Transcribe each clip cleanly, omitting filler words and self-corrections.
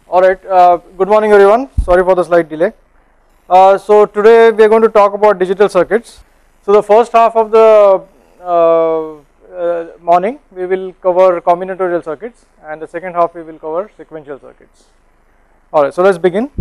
Alright, good morning everyone, sorry for the slight delay. So today we are going to talk about digital circuits. So the first half of the morning we will cover combinatorial circuits, and the second half we will cover sequential circuits. Alright, so let's begin.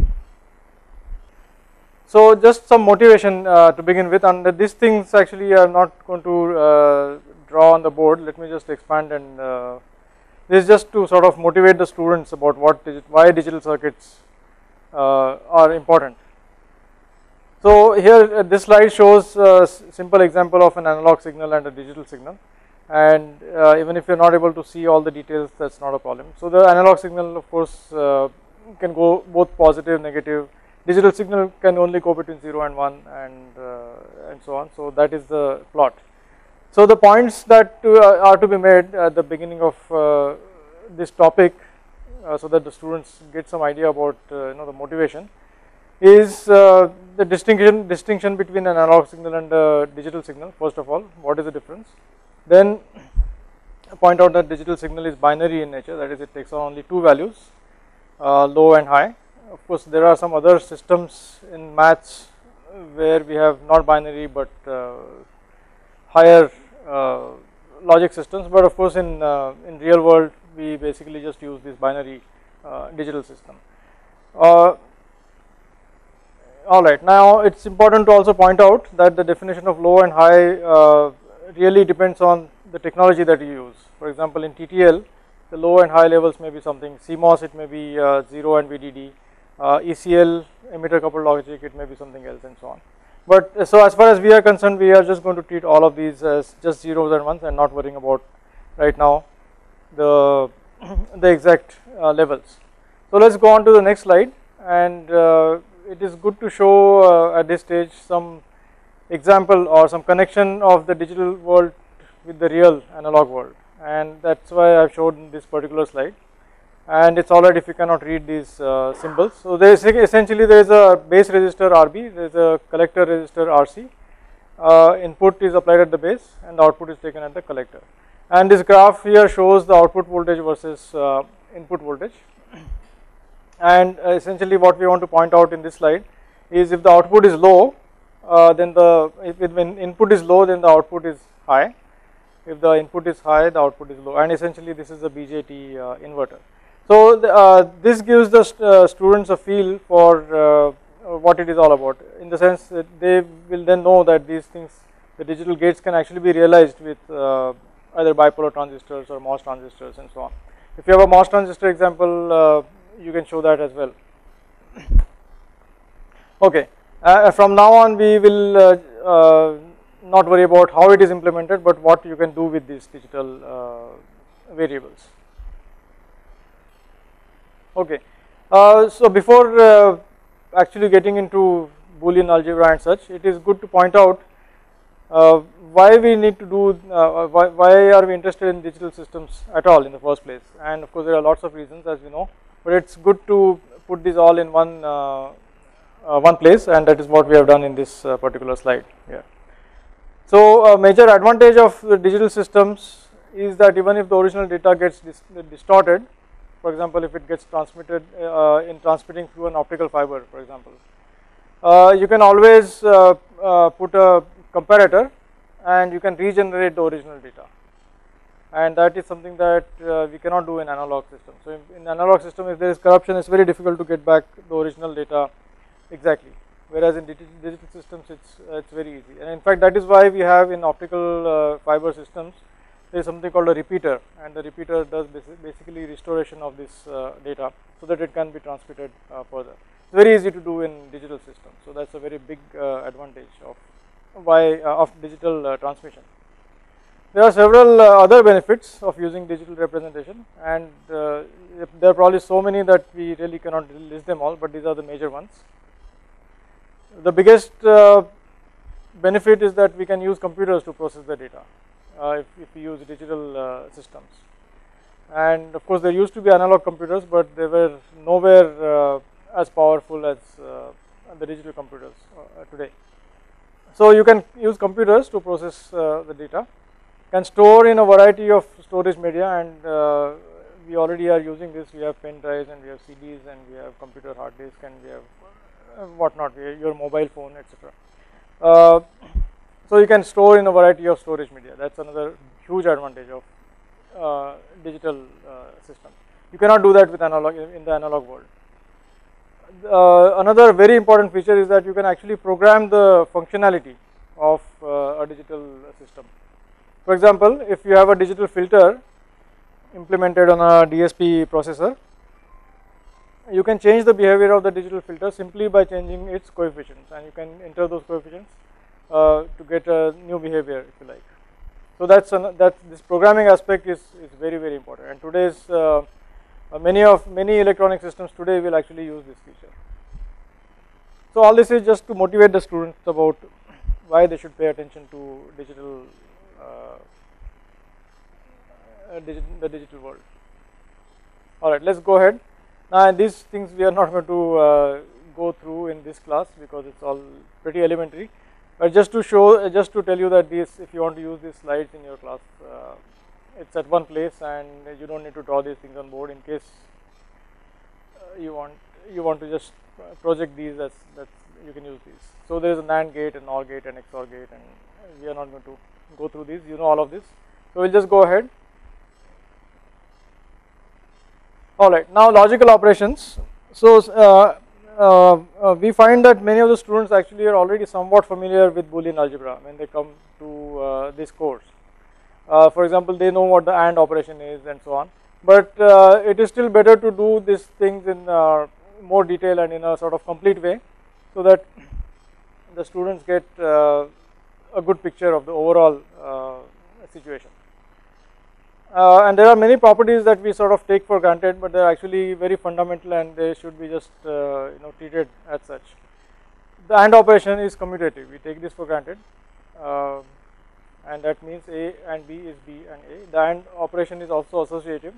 So just some motivation to begin with, and these things actually I am not going to draw on the board. Let me just expand, and this is just to sort of motivate the students about why digital circuits are important. So here this slide shows a simple example of an analog signal and a digital signal, and even if you are not able to see all the details, that is not a problem. So the analog signal of course can go both positive, negative. Digital signal can only go between 0 and 1, and so on. So that is the plot. So the points that are to be made at the beginning of this topic, so that the students get some idea about the motivation, is the distinction between an analog signal and a digital signal. First of all, what is the difference? Then point out that digital signal is binary in nature, that is, it takes on only two values, low and high. Of course, there are some other systems in maths where we have not binary but higher logic systems, but of course in real world we basically just use this binary digital system. Alright, now it is important to also point out that the definition of low and high really depends on the technology that you use. For example, in TTL the low and high levels may be something, CMOS it may be 0 and VDD, ECL emitter coupled logic it may be something else, and so on. But so as far as we are concerned, we are just going to treat all of these as just zeros and ones and not worrying about right now the exact levels. So let's go on to the next slide, and it is good to show at this stage some example or some connection of the digital world with the real analog world, and that's why I have shown this particular slide. And it's alright if you cannot read these symbols. So there is essentially there is a base resistor RB, there is a collector resistor RC. Input is applied at the base and the output is taken at the collector. And this graph here shows the output voltage versus input voltage. And essentially what we want to point out in this slide is if the output is low, when input is low, then the output is high. If the input is high, the output is low. And essentially this is a BJT inverter. So this gives the students a feel for what it is all about, in the sense that they will then know that these things, the digital gates, can actually be realized with either bipolar transistors or MOS transistors and so on. If you have a MOS transistor example, you can show that as well. Okay, from now on we will not worry about how it is implemented, but what you can do with these digital variables. Okay, so before actually getting into Boolean algebra and such, it is good to point out why we need to do, why are we interested in digital systems at all in the first place. And of course there are lots of reasons, as we know, but it's good to put this all in one place, and that is what we have done in this particular slide here. So a major advantage of the digital systems is that even if the original data gets distorted, for example, if it gets transmitted in transmitting through an optical fiber, for example, you can always put a comparator and you can regenerate the original data, and that is something that we cannot do in analog systems. So in analog system, if there is corruption, it's very difficult to get back the original data exactly, whereas in digital systems it's very easy. And in fact that is why we have in optical fiber systems there is something called a repeater, and the repeater does basically restoration of this data so that it can be transmitted further. It's very easy to do in digital systems, so that's a very big advantage of digital transmission. There are several other benefits of using digital representation, and there are probably so many that we really cannot list them all, but these are the major ones. The biggest benefit is that we can use computers to process the data. If we use digital systems, and of course there used to be analog computers, but they were nowhere as powerful as the digital computers today. So you can use computers to process the data, can store in a variety of storage media, and we already are using this. We have pen drives and we have CDs and we have computer hard disk and we have whatnot, your mobile phone, etc. So you can store in a variety of storage media. That's another huge advantage of digital system. You cannot do that with analog in the analog world. Another very important feature is that you can actually program the functionality of a digital system. For example, if you have a digital filter implemented on a DSP processor, you can change the behavior of the digital filter simply by changing its coefficients, and you can enter those coefficients to get a new behavior, if you like. So this programming aspect is very important, and today's many electronic systems today will actually use this feature. So all this is just to motivate the students about why they should pay attention to digital the digital world. All right, let's go ahead. Now these things we are not going to go through in this class because it's all pretty elementary. But just to show, just to tell you that this, if you want to use these slides in your class, it's at one place, and you don't need to draw these things on board in case you want to just project these as that you can use these. So there is a NAND gate, an OR gate, an XOR gate, and we are not going to go through these. You know all of this. So we'll just go ahead. All right. Now logical operations. So we find that many of the students actually are already somewhat familiar with Boolean algebra when they come to this course. For example, they know what the AND operation is and so on. But it is still better to do these things in more detail and in a sort of complete way, so that the students get a good picture of the overall situation. And there are many properties that we sort of take for granted, but they are actually very fundamental and they should be just treated as such. The AND operation is commutative. We take this for granted, and that means A and B is B and A. The AND operation is also associative.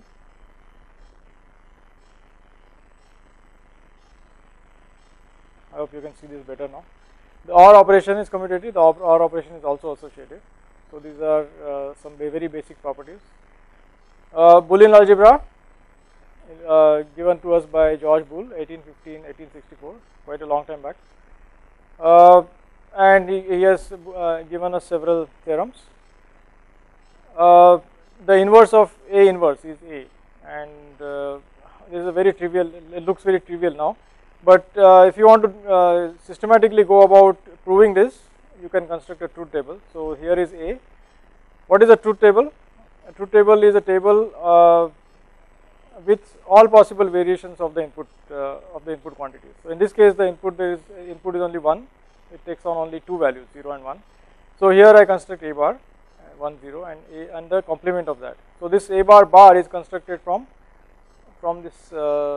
I hope you can see this better now. The OR operation is commutative. The OR operation is also associative. So these are some very basic properties. Boolean algebra, given to us by George Boole, 1815, 1864, quite a long time back. And he has given us several theorems. The inverse of A inverse is A, and this is a very trivial, it looks very trivial now, but if you want to systematically go about proving this, you can construct a truth table. So here is A. What is a truth table? A truth table is a table with all possible variations of the input quantities. So in this case, the input is only one. It takes on only two values, 0 and 1. So here I construct A bar, 1 0, and A and the complement of that. So this A bar is constructed from this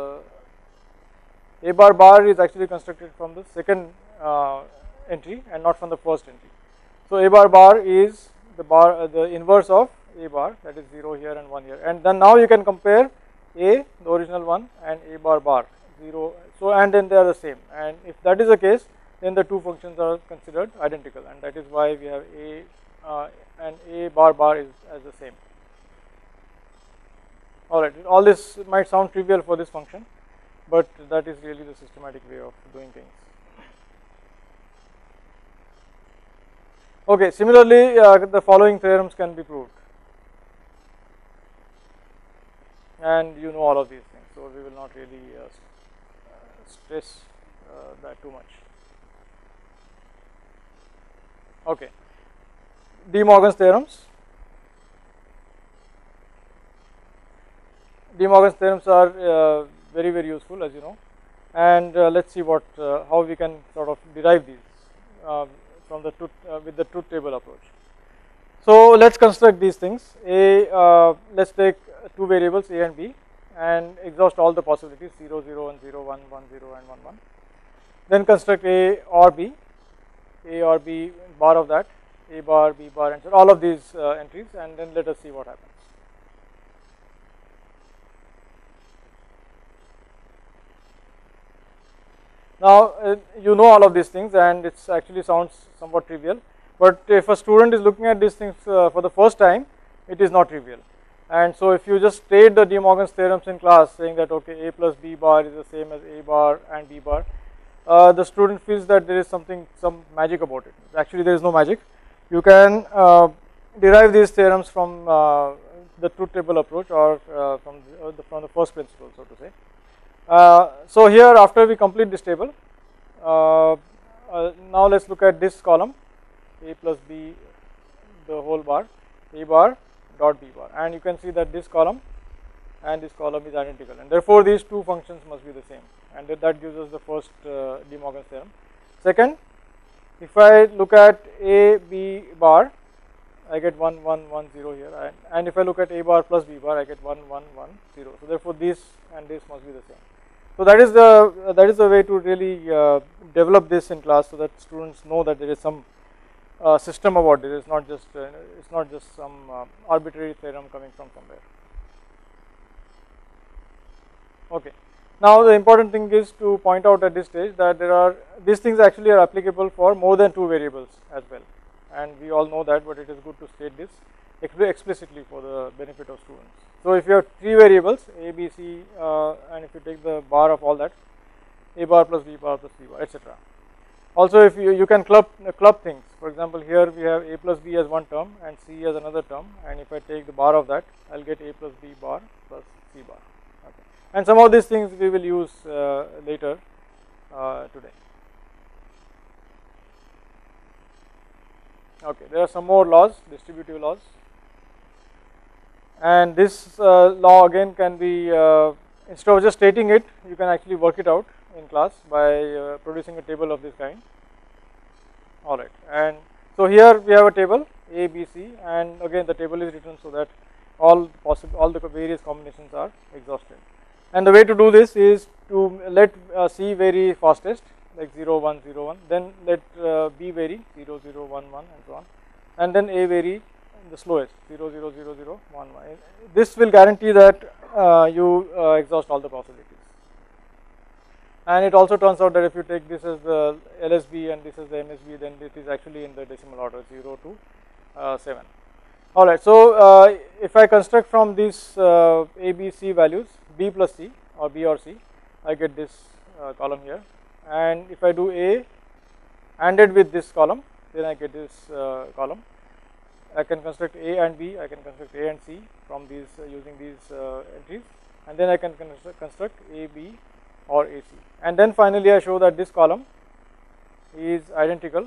A bar is actually constructed from the second entry and not from the first entry. So A bar is the inverse of A bar, that is 0 here and 1 here, and then now you can compare A, the original one, and A bar 0. So and then they are the same, and if that is the case, then the two functions are considered identical, and that is why we have A and A bar is as the same. Alright, all this might sound trivial for this function, but that is really the systematic way of doing things. Okay, similarly, the following theorems can be proved, and you know all of these things, so we will not really stress that too much. Okay, De Morgan's theorems. De Morgan's theorems are very useful, as you know, and let's see how we can sort of derive these from the with the truth table approach. So let's construct these things. Let's take two variables A and B and exhaust all the possibilities 0 0 and 0 1 1 0 and 1 1. Then construct A or B bar of that, A bar, B bar, and so all of these entries, and then let us see what happens. Now you know all of these things, and it actually sounds somewhat trivial, but if a student is looking at these things for the first time, it is not trivial, And so if you just state the De Morgan's theorems in class saying that okay, a plus b bar is the same as a bar and b bar, the student feels that there is some magic about it. Actually there is no magic. You can derive these theorems from the truth table approach, or from the first principle, so to say. So here, after we complete this table, now let's look at this column, a plus b the whole bar, a bar dot b bar, and you can see that this column and this column is identical, and therefore these two functions must be the same, and that gives us the first De Morgan's theorem. Second, if I look at a b bar, I get 1 1 1 0 here, and if I look at a bar plus b bar, I get 1 1 1 0. So therefore this and this must be the same. So that is the way to really develop this in class, so that students know that there is some system about it. It's not just some arbitrary theorem coming from somewhere. Okay. Now the important thing is to point out at this stage that these things actually are applicable for more than two variables as well, and we all know that, but it is good to state this explicitly for the benefit of students. So if you have three variables a, b, c, and if you take the bar of all that, a bar plus b bar plus c bar, etc. Also, if you can club things. For example, here we have a plus b as one term and c as another term, and if I take the bar of that, I'll get a plus b bar plus c bar. Okay. And some of these things we will use later today. Okay, there are some more laws, distributive laws, and this law again can be, instead of just stating it, you can actually work it out in class by producing a table of this kind. Alright, and so here we have a table A, B, C, and again the table is written so that all the various combinations are exhausted. And the way to do this is to let C vary fastest, like 0 1 0 1, then let B vary 0 0 1 1 and so on, and then A vary the slowest 0 0 0 0 1 1. This will guarantee that you exhaust all the possibilities. And it also turns out that if you take this as the LSB and this as the MSB, then it is actually in the decimal order 0 to 7. Alright, so if I construct from these A, B, C values, B plus C or B or C, I get this column here, and if I do A ANDed with this column, then I get this column. I can construct A and B, I can construct A and C from these using these entries, and then I can construct A, B or AC, and then finally I show that this column is identical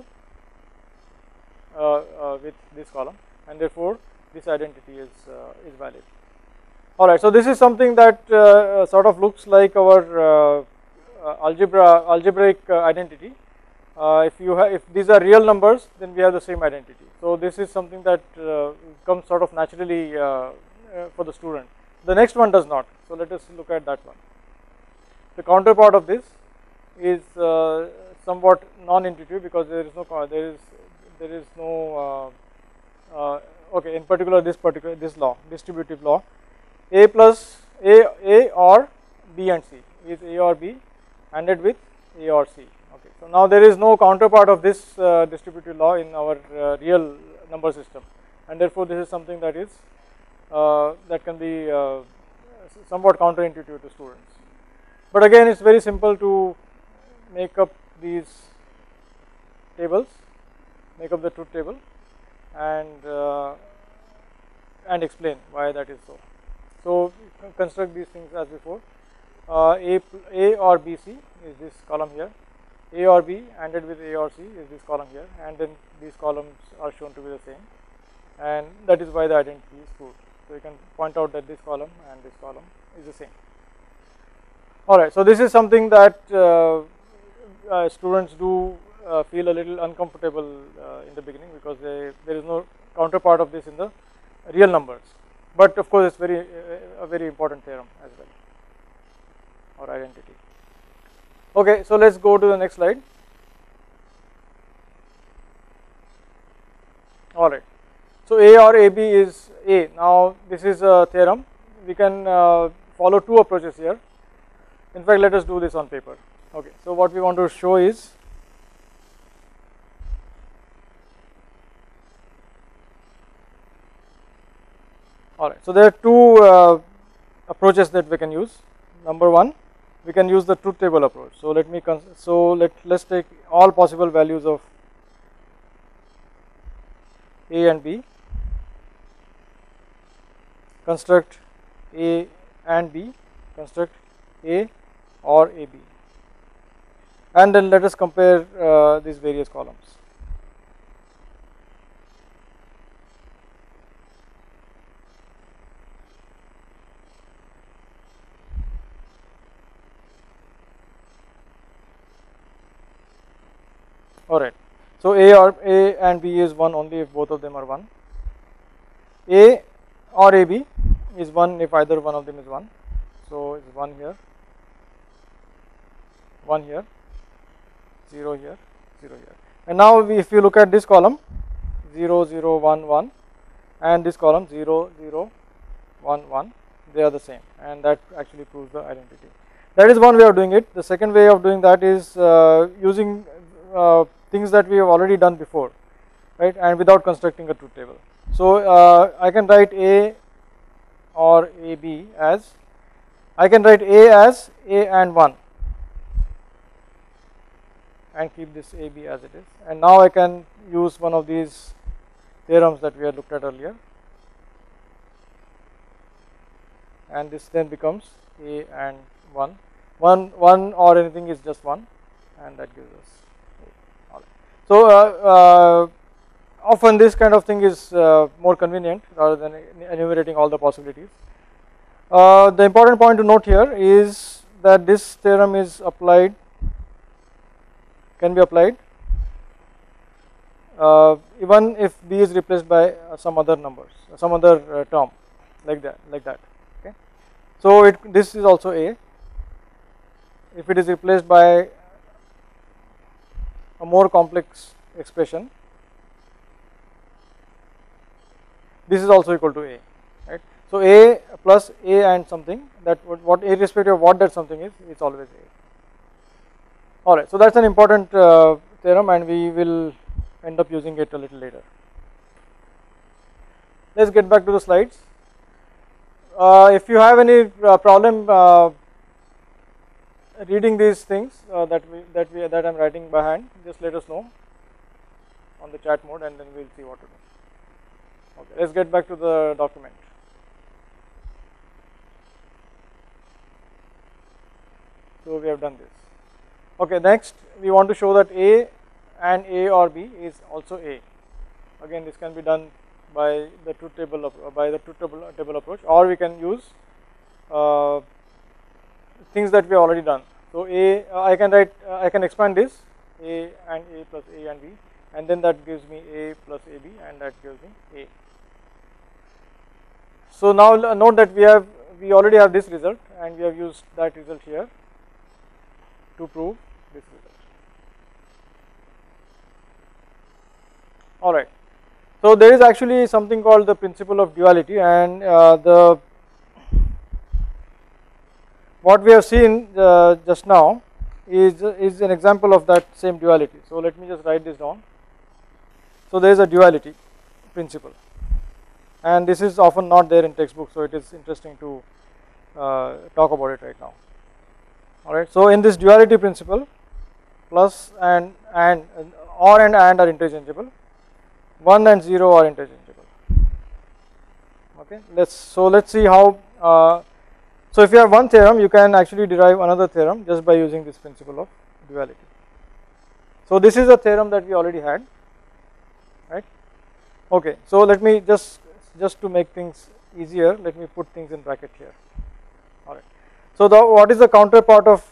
with this column, and therefore this identity is valid. Alright, so this is something that sort of looks like our algebraic identity. If these are real numbers, then we have the same identity. So this is something that comes sort of naturally for the student. The next one does not. So let us look at that one. The counterpart of this is somewhat non-intuitive, because there is no okay, in particular this law, distributive law, A plus A or B and C is A or B ANDed with A or C. Okay, so now there is no counterpart of this distributive law in our real number system, and therefore this is something that is that can be somewhat counterintuitive to students. But again, it's very simple to make up these tables, make up the truth table, and explain why that is so. So construct these things as before. A or BC is this column here. A or B ANDed with A or C is this column here, and then these columns are shown to be the same, and that is why the identity is proved. So you can point out that this column and this column is the same. Alright, so this is something that students do feel a little uncomfortable in the beginning, because there is no counterpart of this in the real numbers, but of course it's a very important theorem as well, or identity. Okay, so let's go to the next slide. Alright, so A or AB is A. Now this is a theorem. We can follow two approaches here. In fact, let us do this on paper. Okay, so what we want to show is Alright, so there are two approaches that we can use. Number one, we can use the truth table approach. So let's take all possible values of A and B, construct A and B, construct A or AB, and then let us compare these various columns. Alright, so A and B is 1 only if both of them are 1. A or AB is 1 if either one of them is 1. So it's 1 here, 1 here, 0 here, 0 here. And now if you look at this column 0, 0, 1, 1 and this column 0, 0, 1, 1, they are the same, and that actually proves the identity. That is one way of doing it. The second way of doing that is using things that we have already done before, right, and without constructing a truth table. So I can write A or AB as, I can write A as A and 1 and keep this AB as it is, and now I can use one of these theorems that we had looked at earlier, and this then becomes A and 1, 1 or anything is just 1, and that gives us A. All right. So often this kind of thing is more convenient rather than enumerating all the possibilities. The important point to note here is that this theorem is applied, can be applied even if B is replaced by some other numbers, some other term like that. Okay. So this is also A. If it is replaced by a more complex expression, this is also equal to A, right. So A plus A and something, that what irrespective of what that something is, it's always A. Alright, so that's an important theorem, and we will end up using it a little later. Let's get back to the slides. If you have any problem reading these things that I'm writing by hand, just let us know on the chat mode, and then we'll see what to do. Okay, let's get back to the document. So we have done this. Okay, next we want to show that A and A or B is also A. Again, this can be done by the truth table approach, or we can use things that we have already done. So I can expand this A and A plus A and B, and then that gives me A plus AB, and that gives me A. So now note that we already have this result, and we have used that result here to prove this result. Alright, so there is actually something called the principle of duality, and what we have seen just now is an example of that same duality. So let me just write this down. So there is a duality principle, and this is often not there in textbook, so it is interesting to talk about it right now. Alright, so in this duality principle, plus and or and are interchangeable, 1 and 0 are interchangeable. Okay, let's see how. So if you have one theorem, you can actually derive another theorem just by using this principle of duality. So this is a theorem that we already had, right? Okay, so let me just to make things easier, let me put things in bracket here. All right. So what is the counterpart of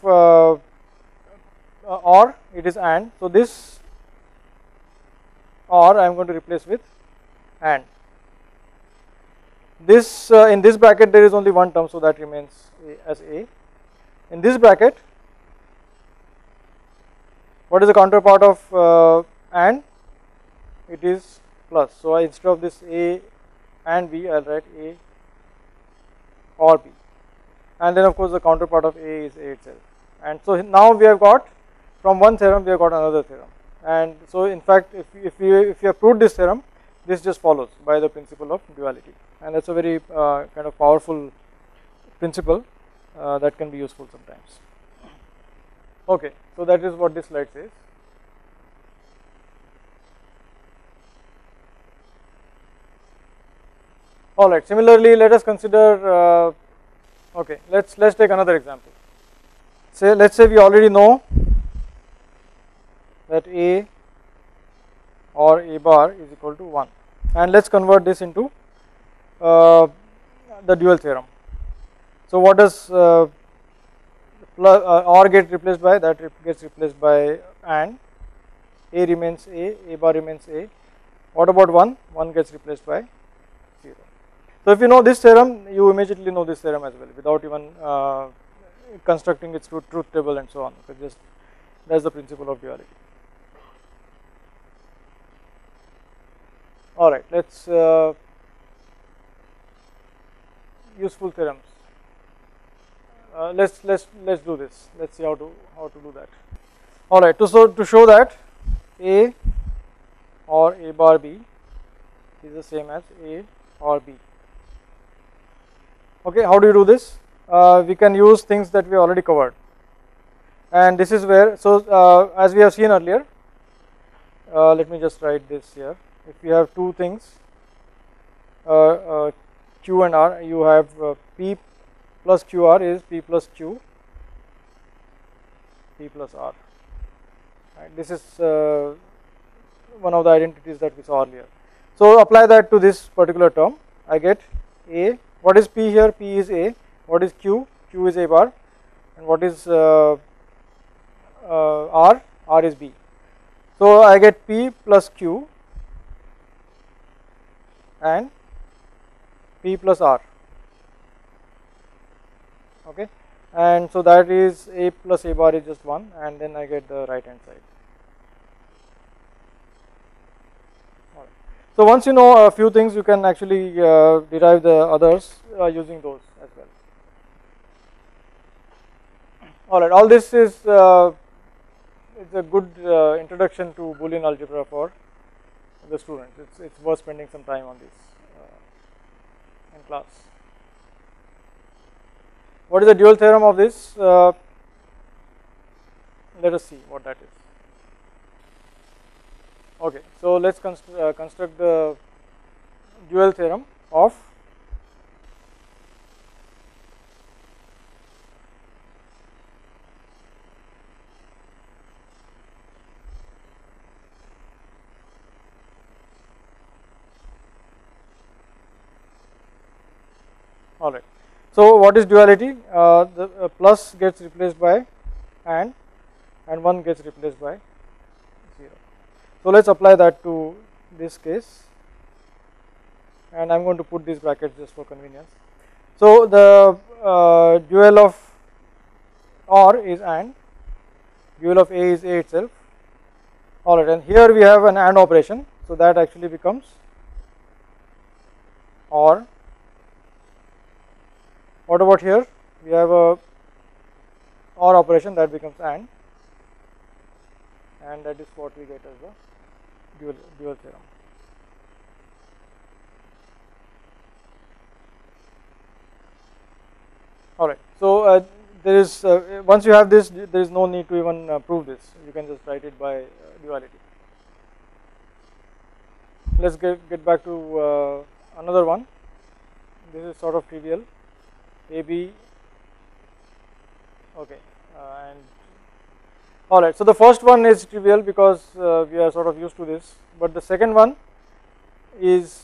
or? It is and. So this or I am going to replace with and. This in this bracket there is only one term, so that remains as A. In this bracket, what is the counterpart of and? It is plus. So instead of this A and B, I will write A or B, and then of course the counterpart of A is A itself. And so now we have got, from one theorem we have got another theorem, and so in fact if you have proved this theorem, this just follows by the principle of duality, and that's a very kind of powerful principle that can be useful sometimes. Okay, so that is what this slide says. All right. Similarly, let us consider. Okay, let's take another example. Let's say we already know that A or A bar is equal to 1, and let's convert this into the dual theorem. So what does or get replaced by? That gets replaced by and. A remains A bar remains A. What about 1? 1 gets replaced by 0. So if you know this theorem, you immediately know this theorem as well without even constructing its truth table and so on, because just that's the principle of duality. All right, let's useful theorems. Let's do this. Let's see how to do that. All right, to show that A or A bar B is the same as A or B. Okay, how do you do this? We can use things that we already covered, and this is where, so as we have seen earlier, let me just write this here. If you have two things, Q and R, you have P plus QR is P plus Q, P plus R. Right. This is one of the identities that we saw earlier. So apply that to this particular term. I get A. What is P here? P is A. What is Q? Q is A bar. And what is R? R is B. So I get P plus Q and P plus R. Okay, and so that is A plus A bar is just 1, and then I get the right hand side. All right. So once you know a few things, you can actually derive the others using those as well. All right, all this is it's a good introduction to Boolean algebra for the students. It's worth spending some time on this in class. What is the dual theorem of this? Let us see what that is. Okay, so let's construct the dual theorem of all right. So what is duality? The plus gets replaced by and 1 gets replaced by 0. So let's apply that to this case, and I'm going to put these brackets just for convenience. So the dual of OR is AND, dual of A is A itself. All right, and here we have an AND operation, so that actually becomes OR. What about here? We have a OR operation that becomes AND, and that is what we get as the dual theorem. All right. So there is once you have this, there is no need to even prove this. You can just write it by duality. Let's get back to another one. This is sort of trivial. AB, okay, and all right. So the first one is trivial because we are sort of used to this, but the second one is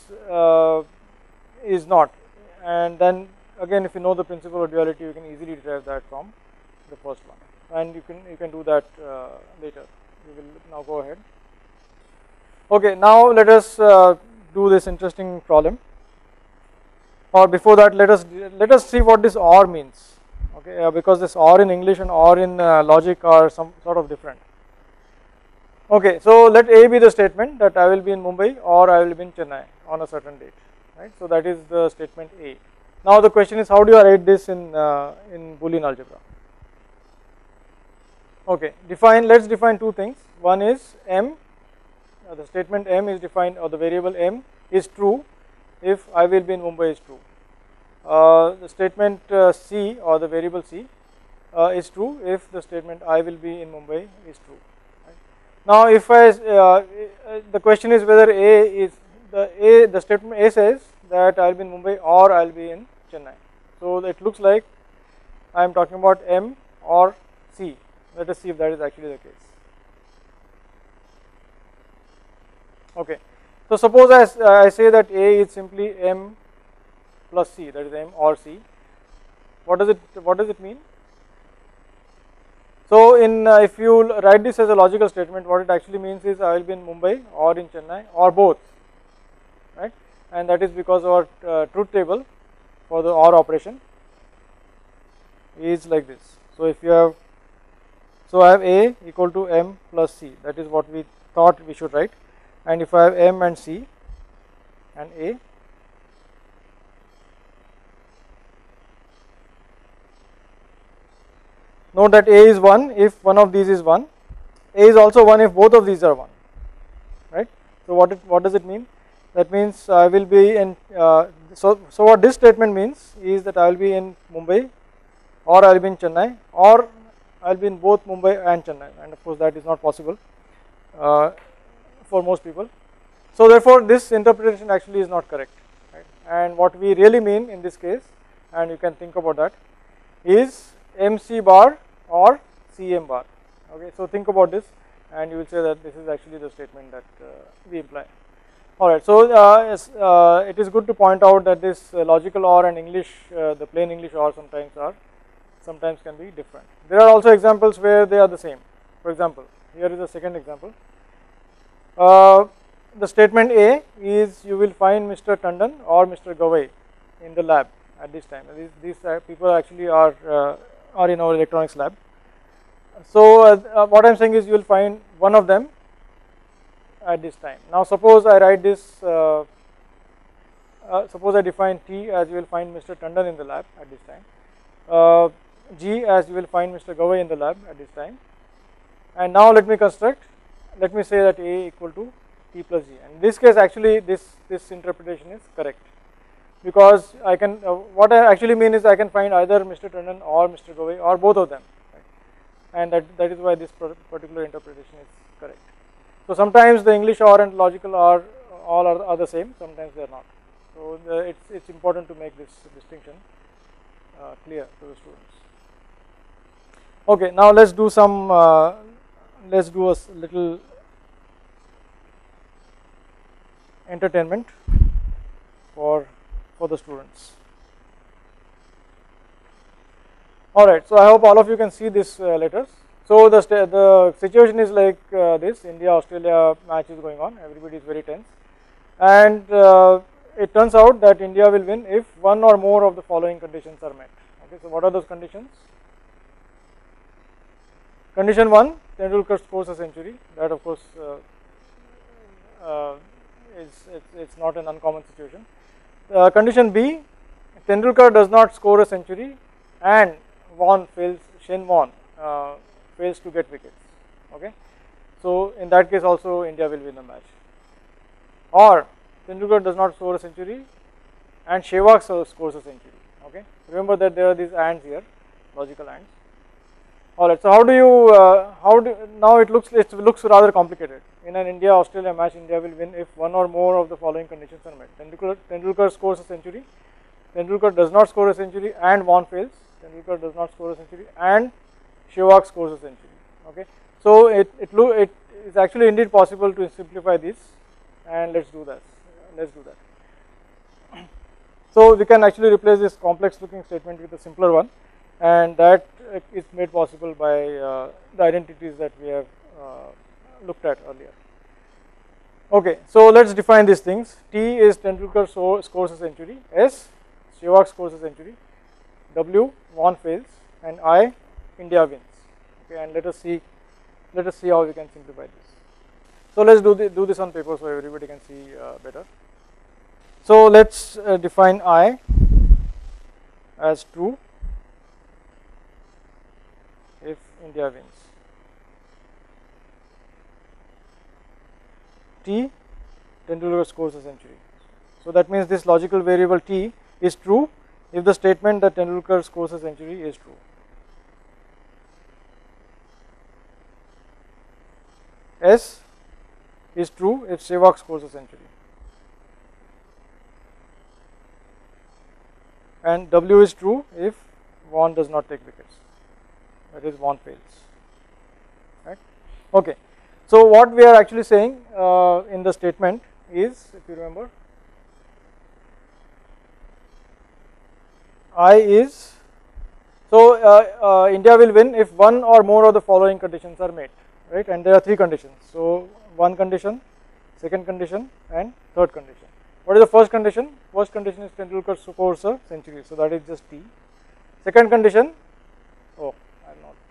not. And then again, if you know the principle of duality, you can easily derive that from the first one, and you can do that later. We will now go ahead. Okay, now let us do this interesting problem. Or before that, let us see what this OR means. Okay, because this OR in English and OR in logic are some sort of different. Okay, so let A be the statement that I will be in Mumbai or I will be in Chennai on a certain date, right? So that is the statement A. Now the question is, how do I write this in Boolean algebra? Okay, let's define two things. One is M, the statement M is defined, or the variable M is true if I will be in Mumbai is true. The statement C, or the variable C, is true if the statement I will be in Mumbai is true. Right? Now, if the question is whether the statement A says that I will be in Mumbai or I will be in Chennai. So it looks like I am talking about M or C. Let us see if that is actually the case. Okay. So suppose I say that A is simply M plus C, that is M or C. What does it mean? So if you write this as a logical statement, what it actually means is I will be in Mumbai or in Chennai or both, right? And that is because our truth table for the OR operation is like this. So if you have, so I have A equal to M plus C, that is what we thought we should write. And if I have M and C and A, note that A is 1 if one of these is 1, A is also 1 if both of these are 1, right. So what does it mean? That means I will be in, so what this statement means is that I will be in Mumbai or I will be in Chennai or I will be in both Mumbai and Chennai, and of course that is not possible for most people. So therefore this interpretation actually is not correct, right? And what we really mean in this case, and you can think about that, is MC bar or CM bar. Okay, so think about this and you will say that this is actually the statement that we imply. Alright, so it is good to point out that this logical OR and English, the plain English OR sometimes can be different. There are also examples where they are the same. For example, here is a second example. The statement A is you will find Mr. Tandon or Mr. Gawai in the lab at this time. These people actually are in our electronics lab. So what I am saying is you will find one of them at this time. Now suppose I write this, suppose I define T as you will find Mr. Tandon in the lab at this time, G as you will find Mr. Gawai in the lab at this time, and now let me say that A equal to T plus G, and in this case actually this interpretation is correct, because I can, what I actually mean is I can find either Mr. Tandon or Mr. Gawai or both of them, right? And that is why this particular interpretation is correct. So sometimes the English OR and logical OR all are the same, sometimes they are not. So it's important to make this distinction clear to the students. Okay, now let's do some let's do a little entertainment for the students. All right, so I hope all of you can see these letters. So the situation is like this: India-Australia match is going on. Everybody is very tense, and it turns out that India will win if one or more of the following conditions are met. Okay, so what are those conditions? Condition 1: Tendulkar scores a century. That of course it's not an uncommon situation. Condition B: Tendulkar does not score a century and Shen Won fails to get wickets. Okay, so in that case also India will win the match. Or Tendulkar does not score a century and Sehwag scores a century. Okay, remember that there are these ands here, logical ands. All right, so now it looks rather complicated. In an India-Australia match, India will win if one or more of the following conditions are met. Tendulkar scores a century, Tendulkar does not score a century and Vaughan fails, Tendulkar does not score a century and Sehwag scores a century. Okay, so it is actually indeed possible to simplify this, and let's do that. So we can actually replace this complex looking statement with a simpler one, and that is made possible by the identities that we have looked at earlier. Okay, so let's define these things. T is Tendulkar scores a century, S Sehwag scores a century, W Vaughan fails, and I India wins. Okay, and let us see how we can simplify this. So let's do this on paper so everybody can see better. So let's define I as true if India wins. T, Tendulkar scores a century. So that means this logical variable T is true if the statement that Tendulkar scores a century is true. S is true if Sehwag scores a century. And W is true if Vaughan does not take wickets, that is Vaughan fails, right. Okay. So what we are actually saying in the statement is, if you remember, I is, so India will win if one or more of the following conditions are met, right, and there are three conditions. So one condition, second condition and third condition. What is the first condition? First condition is Tendulkar scores a century, so that is just T. Second condition, oh I am not,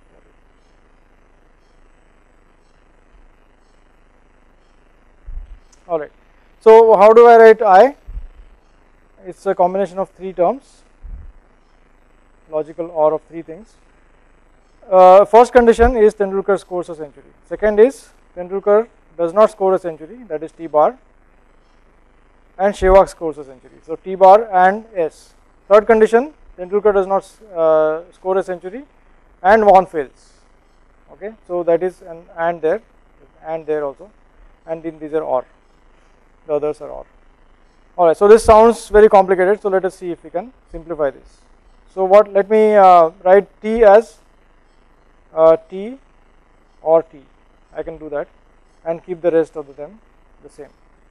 alright. So how do I write I? It is a combination of three terms, logical OR of three things. First condition is Tendulkar scores a century. Second is Tendulkar does not score a century, that is T bar, and Sehwag scores a century, so T bar and S. Third condition, Tendulkar does not score a century and Vaughan fails, okay. So that is an and there also, and in these are OR, the others are OR. Alright, so this sounds very complicated, so let us see if we can simplify this. So what, let me write T as T or T, I can do that and keep the rest of them the same.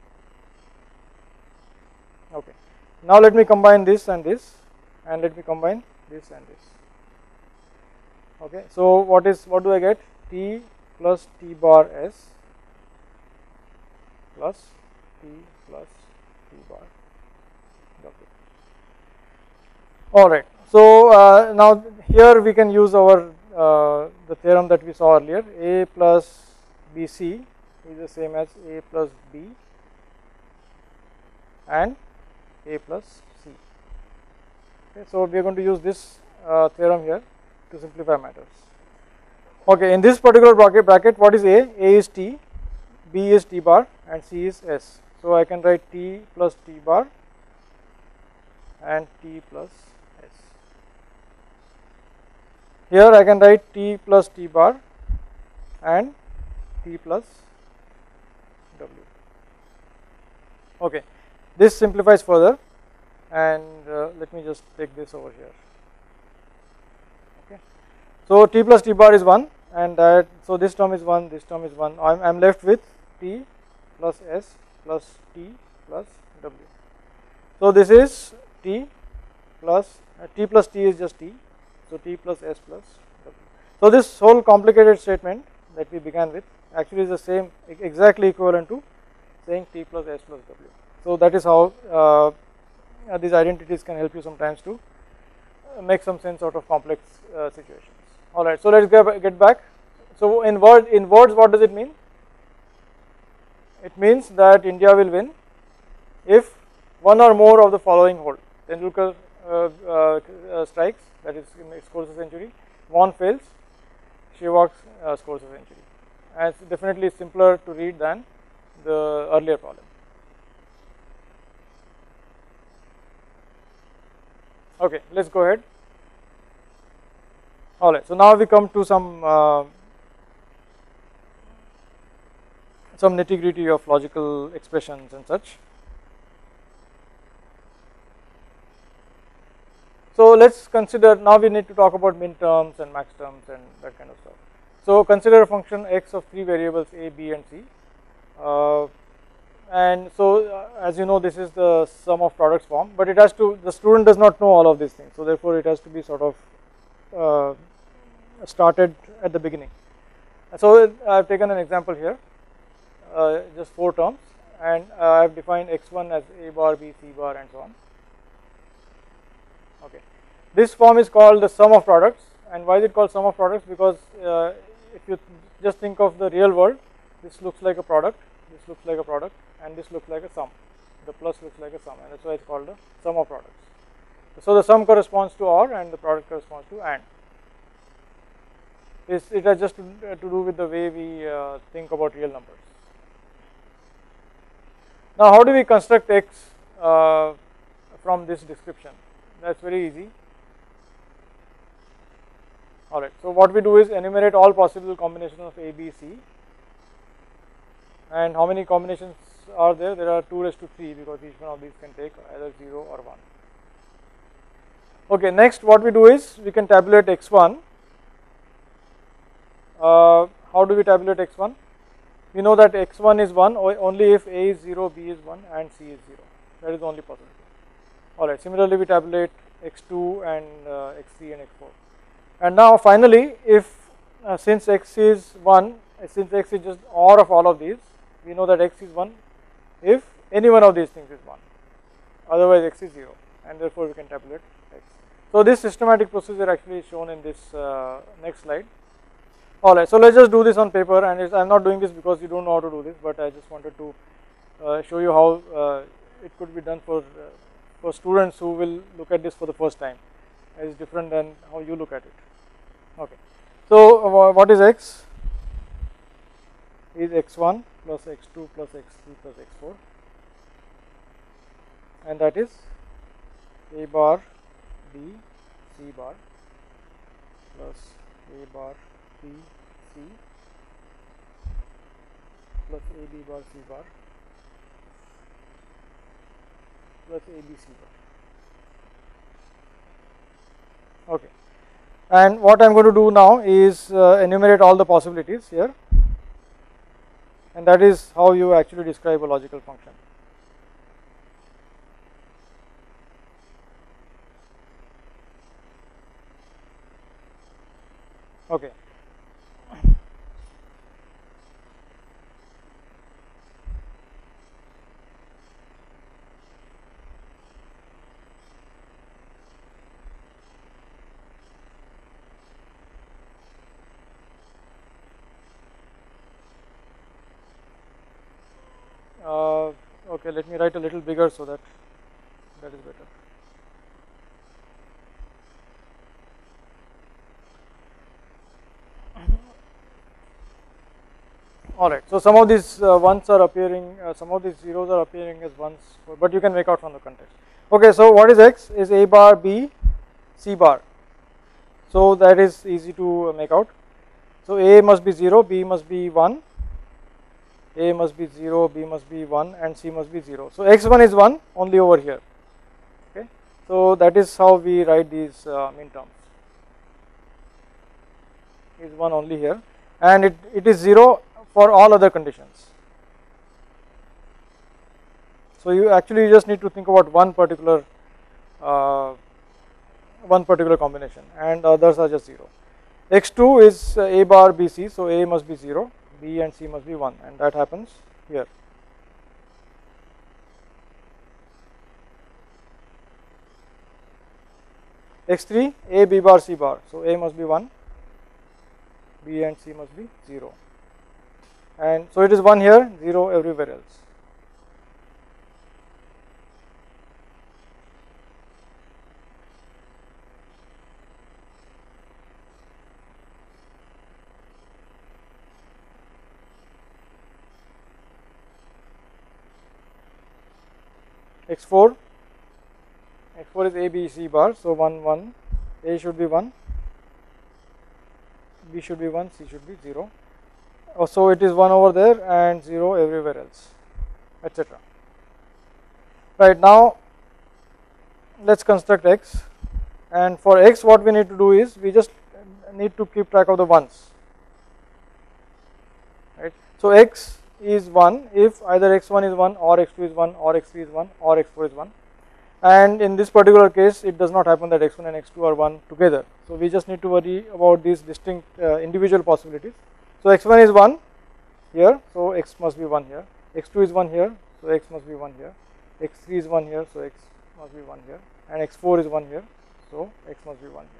Okay. Now let me combine this and this, and let me combine this and this. Okay. So what do I get? T plus T bar S plus T plus T bar W. All right. So now here we can use our the theorem that we saw earlier. A plus BC is the same as A plus B and A plus C. Okay, so we are going to use this theorem here to simplify matters. Okay, in this particular bracket, what is A? A is T, B is T bar, and C is S. So I can write T plus T bar and T plus S. Here I can write T plus T bar and T plus W. Okay. This simplifies further, and let me just take this over here. Okay. So T plus T bar is 1, and that, so this term is 1, this term is 1. I am left with T plus S plus T plus W. So this is T plus T is just T, so T plus S plus W. So this whole complicated statement that we began with actually is the same, exactly equivalent to saying T plus S plus W. So that is how these identities can help you sometimes to make some sense out of complex situations. Alright, so let us get back. So in words, what does it mean? It means that India will win if one or more of the following hold. Tendulkar strikes, that is scores a century, Vaughan fails, Sehwag scores a century. And it's definitely simpler to read than the earlier problem. Okay, let us go ahead. Alright, so now we come to some nitty-gritty of logical expressions and such. So let us consider, now we need to talk about min terms and max terms and that kind of stuff. So consider a function x of three variables a, b and c. And so as you know, this is the sum of products form, but it has to, the student does not know all of these things, so therefore it has to be sort of started at the beginning. So I have taken an example here, just 4 terms, and I have defined x1 as a bar, b, c bar and so on. Okay. This form is called the sum of products, and why is it called sum of products? Because if you just think of the real world, this looks like a product, this looks like a product, and this looks like a sum. The plus looks like a sum, and that's why it's called the sum of products. So the sum corresponds to OR and the product corresponds to AND. It has just to do with the way we think about real numbers. Now how do we construct X from this description? That is very easy. Alright, so what we do is enumerate all possible combinations of A, B, C, and how many combinations are there? There are 2 raised to 3 because each one of these can take either 0 or 1. Okay, next what we do is we can tabulate X1. How do we tabulate X1? We know that X1 is 1 only if A is 0, B is 1 and C is 0. That is the only possibility. Alright, similarly we tabulate X2 and X3 and X4. And now finally, if since X is 1, since X is just OR of all of these, we know that X is 1 if any one of these things is 1, otherwise X is 0, and therefore we can tabulate X. So this systematic procedure actually is shown in this next slide. Alright, so let's just do this on paper, and I am not doing this because you don't know how to do this, but I just wanted to show you how it could be done for students who will look at this for the first time. It is different than how you look at it. Okay, so what is X? Is X1 plus X2 plus X3 plus X4, and that is A bar B C bar plus A bar B C plus A B bar C bar plus A B C bar. Okay, and what I am going to do now is enumerate all the possibilities here, and that is how you actually describe a logical function. Okay. Okay, let me write a little bigger so that is better. Alright, so some of these ones are appearing, some of these zeros are appearing as ones, but you can make out from the context. Okay, so what is X? Is A bar B C bar. So that is easy to make out. So A must be 0, B must be 1, A must be 0, B must be 1 and C must be 0. So X1 is 1 only over here. Okay, so that is how we write these min terms. Is 1 only here, and it is 0 for all other conditions. So you actually just need to think about one particular combination, and others are just 0. X2 is A bar B C, so A must be 0, B and C must be 1, and that happens here. X3 A B bar C bar, so A must be 1, B and C must be 0, and so it is 1 here, 0 everywhere else. X4 is A B C bar, so 1 1, A should be 1, B should be 1, C should be 0. So it is 1 over there and 0 everywhere else, etc. Right, now let us construct X, and for X what we need to do is we just need to keep track of the ones. Right, so X is 1 if either X1 is 1 or X2 is 1 or X3 is 1 or X4 is 1, and in this particular case it does not happen that X1 and X2 are 1 together. So we just need to worry about these distinct individual possibilities. So X1 is 1 here, so X must be 1 here, X2 is 1 here, so X must be 1 here, X3 is 1 here, so X must be 1 here, and X4 is 1 here, so X must be 1 here.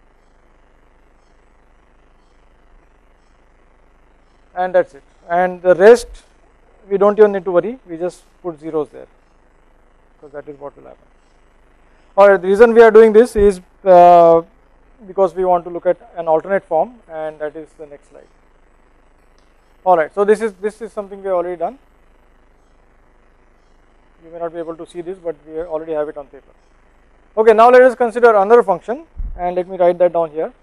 And that is it, and the rest we do not even need to worry, we just put zeros there because that is what will happen. Alright, the reason we are doing this is because we want to look at an alternate form, and that is the next slide. Alright, so this is something we have already done. you may not be able to see this, but we already have it on paper. Okay, now let us consider another function, and let me write that down here,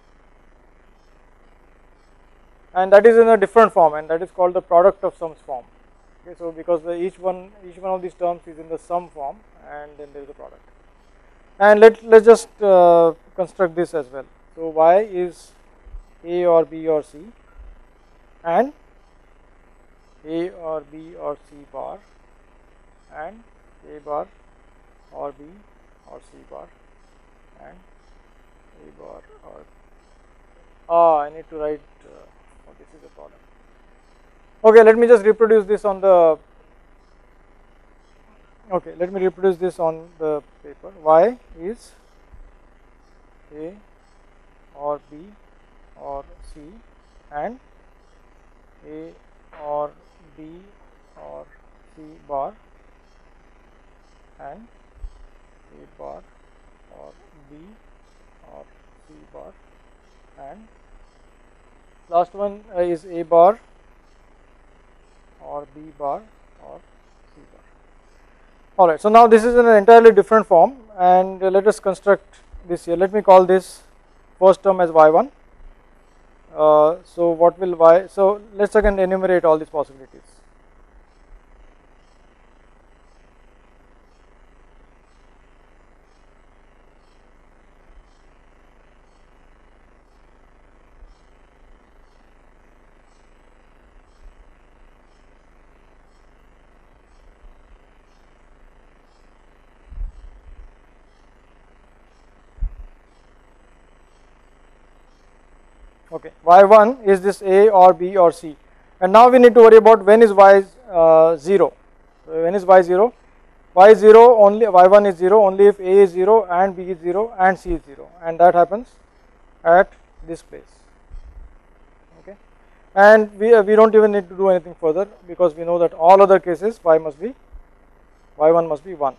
and that is in a different form, and that is called the product of sums form. Okay, so because each one of these terms is in the sum form, and then there is a product. And let's just construct this as well. So y is a or b or c, and a or b or c bar, and a bar or b or c bar, and a bar or I need to write this is a product. Okay, let me just reproduce this on the paper. Y is a or b or c, and a or b or c bar, and a bar or b or c bar, and last one is a bar or b bar or c bar. Alright, so now this is in an entirely different form, and let us construct this here. Let me call this first term as y1. So what will y, so let us again enumerate all these possibilities. Okay, y1 is this a or b or c, and now we need to worry about when is y 0. So when is y 0? Y is 0 only, y1 is 0 only if a is 0 and b is 0 and c is 0, and that happens at this place. Okay, and we don't even need to do anything further, because we know that all other cases y1 must be 1.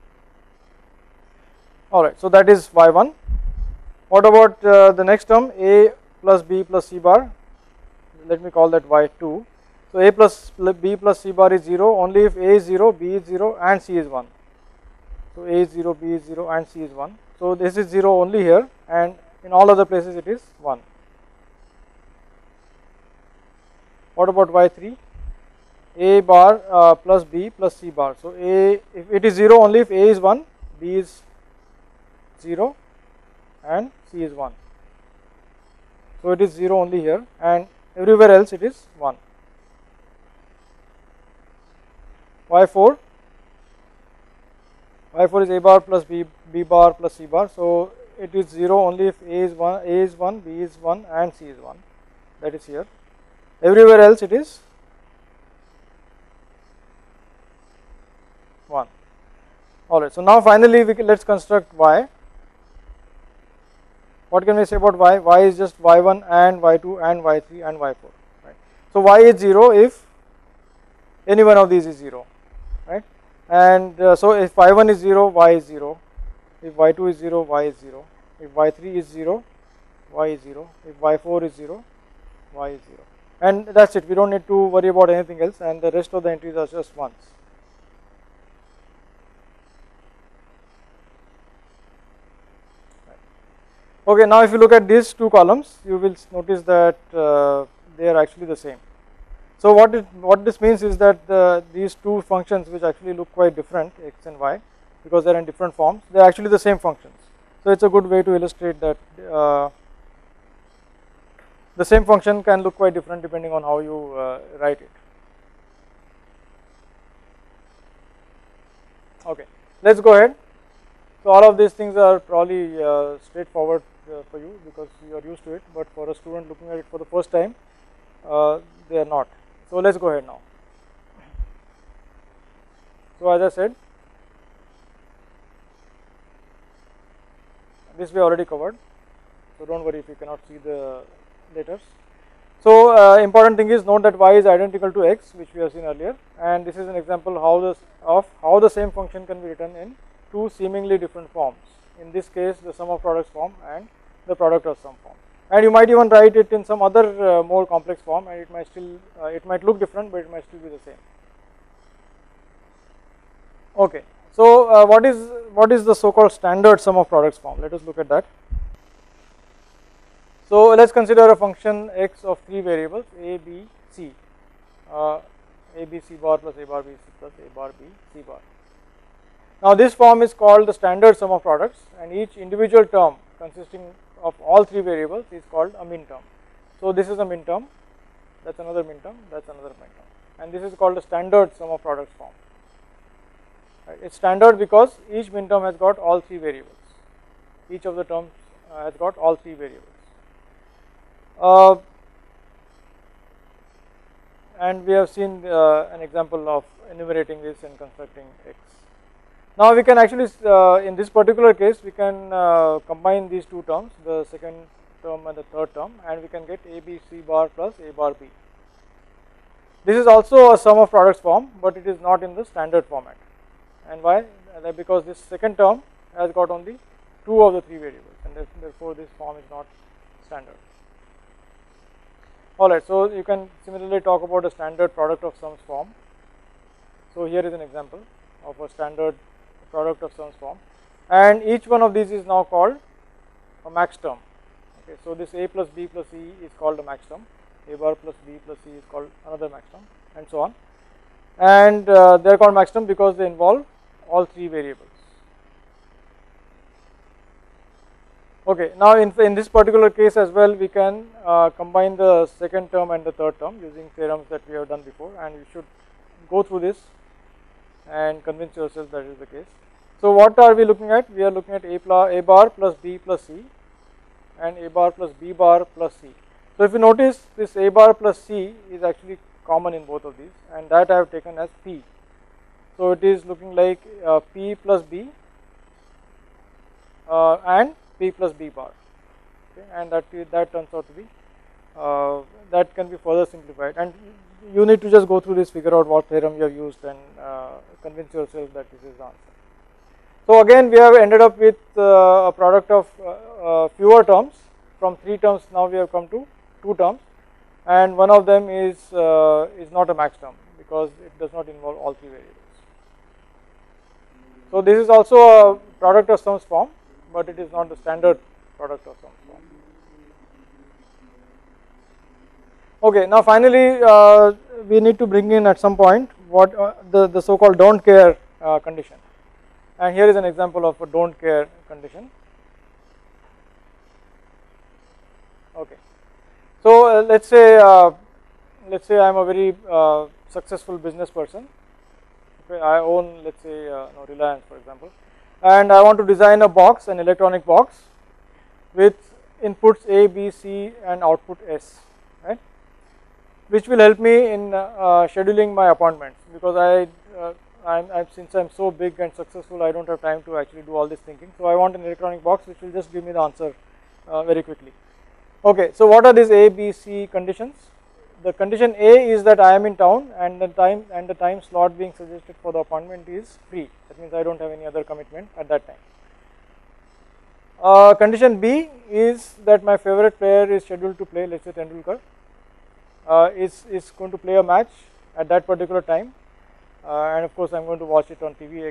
Alright, so that is y1. What about the next term, a plus b plus c bar? Let me call that y2. So a plus b plus c bar is 0 only if a is 0, b is 0 and c is 1. So a is 0, b is 0 and c is 1. So this is 0 only here, and in all other places it is 1. What about y3? A bar plus b plus c bar. So a, if it is 0 only if a is 1, b is 0 and c is 1. So it is 0 only here, and everywhere else it is 1. y4 is a bar plus b bar plus c bar. So it is 0 only if a is 1, b is 1 and c is 1. That is here. Everywhere else it is 1. Alright, so now finally let's construct y. What can we say about y? Y is just y1 and y2 and y3 and y4. Right. So y is 0 if any one of these is 0, right? And so if y1 is 0, y is 0. If y2 is 0, y is 0. If y3 is 0, y is 0. If y4 is 0, y is 0. And that's it. We don't need to worry about anything else, and the rest of the entries are just ones. Okay, now if you look at these two columns, you will notice that they are actually the same. So what this means is that these two functions, which actually look quite different, x and y, because they are in different forms, they are actually the same functions. So it's a good way to illustrate that the same function can look quite different depending on how you write it. Okay, let's go ahead. So all of these things are probably straightforward for you because you are used to it, but for a student looking at it for the first time, they are not. So let's go ahead now. So as I said, this we already covered, so don't worry if you cannot see the letters. So important thing is note that y is identical to x, which we have seen earlier, and this is an example of how the same function can be written in two seemingly different forms. In this case, the sum of products form and the product of sum form. And you might even write it in some other more complex form, and it might still it might look different, but it might still be the same. Okay, so what is the so-called standard sum of products form? Let us look at that. So let's consider a function x of three variables a, b, c, a, b, c bar plus a bar, b, c plus a bar, b, c bar. Now this form is called the standard sum of products, and each individual term consisting of all three variables is called a min term. So this is a min term, that's another min term, that's another min term, and this is called the standard sum of products form. Right. It's standard because each min term has got all three variables. Each of the terms has got all three variables. And we have seen an example of enumerating this and constructing x. Now we can actually, in this particular case, we can combine these two terms, the second term and the third term, and we can get a, b, c bar plus a bar, b. This is also a sum of products form, but it is not in the standard format. And why? Because this second term has got only two of the three variables, and therefore this form is not standard. Alright, so you can similarly talk about a standard product of sums form. So here is an example of a standard product of sums form, and each one of these is now called a max term. Okay, so this a plus b plus c is called a max term, a bar plus b plus c is called another max term, and so on. And they are called max term because they involve all three variables. Okay, now in this particular case as well, we can combine the second term and the third term using theorems that we have done before, and you should go through this and convince yourself that is the case. So what are we looking at? We are looking at a bar plus b plus c and a bar plus b bar plus c. So if you notice, this a bar plus c is actually common in both of these, and that I have taken as p. So it is looking like p plus b and p plus b bar, okay, and that turns out to be that can be further simplified, and you need to just go through this, figure out what theorem you have used, and convince yourself that this is the answer. So again, we have ended up with a product of fewer terms. From three terms, now we have come to two terms, and one of them is not a max term because it does not involve all three variables. So this is also a product of sums form, but it is not the standard product of sums form. Okay, now finally we need to bring in at some point what the so-called don't care condition, and here is an example of a don't care condition. Okay, so let's say I am a very successful business person. Okay, I own, let's say Reliance, for example, and I want to design a box, an electronic box with inputs A, B, C and output S, right, which will help me in scheduling my appointments, because since I'm so big and successful, I don't have time to actually do all this thinking. So I want an electronic box which will just give me the answer very quickly. Okay, so what are these A, B, C conditions? The condition A is that I am in town and the time slot being suggested for the appointment is free. That means I don't have any other commitment at that time. Condition B is that my favorite player is scheduled to play, let's say Tendulkar, is going to play a match at that particular time, and of course I am going to watch it on TV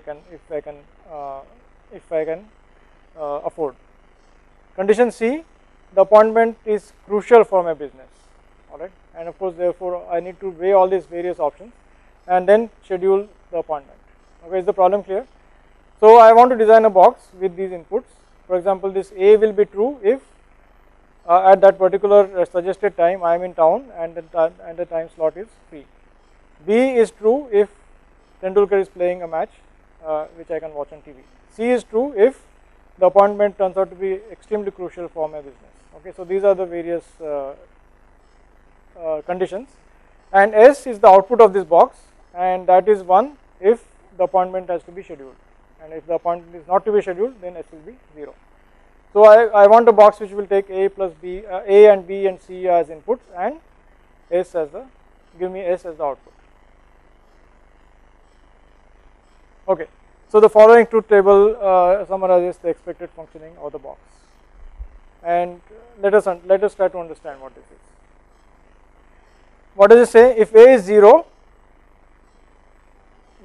if I can afford. Condition C, the appointment is crucial for my business, alright, and of course therefore I need to weigh all these various options and then schedule the appointment. Okay, is the problem clear? So I want to design a box with these inputs. For example, this A will be true if at that particular suggested time I am in town and the time slot is free. B is true if Tendulkar is playing a match which I can watch on TV. C is true if the appointment turns out to be extremely crucial for my business. Okay, so these are the various conditions, and S is the output of this box, and that is 1 if the appointment has to be scheduled, and if the appointment is not to be scheduled, then S will be 0. So I want a box which will take A plus B, A and B and C as inputs, and S as give me S as the output. Okay, so the following truth table summarizes the expected functioning of the box, and let us try to understand what this is. What does it say? If A is 0,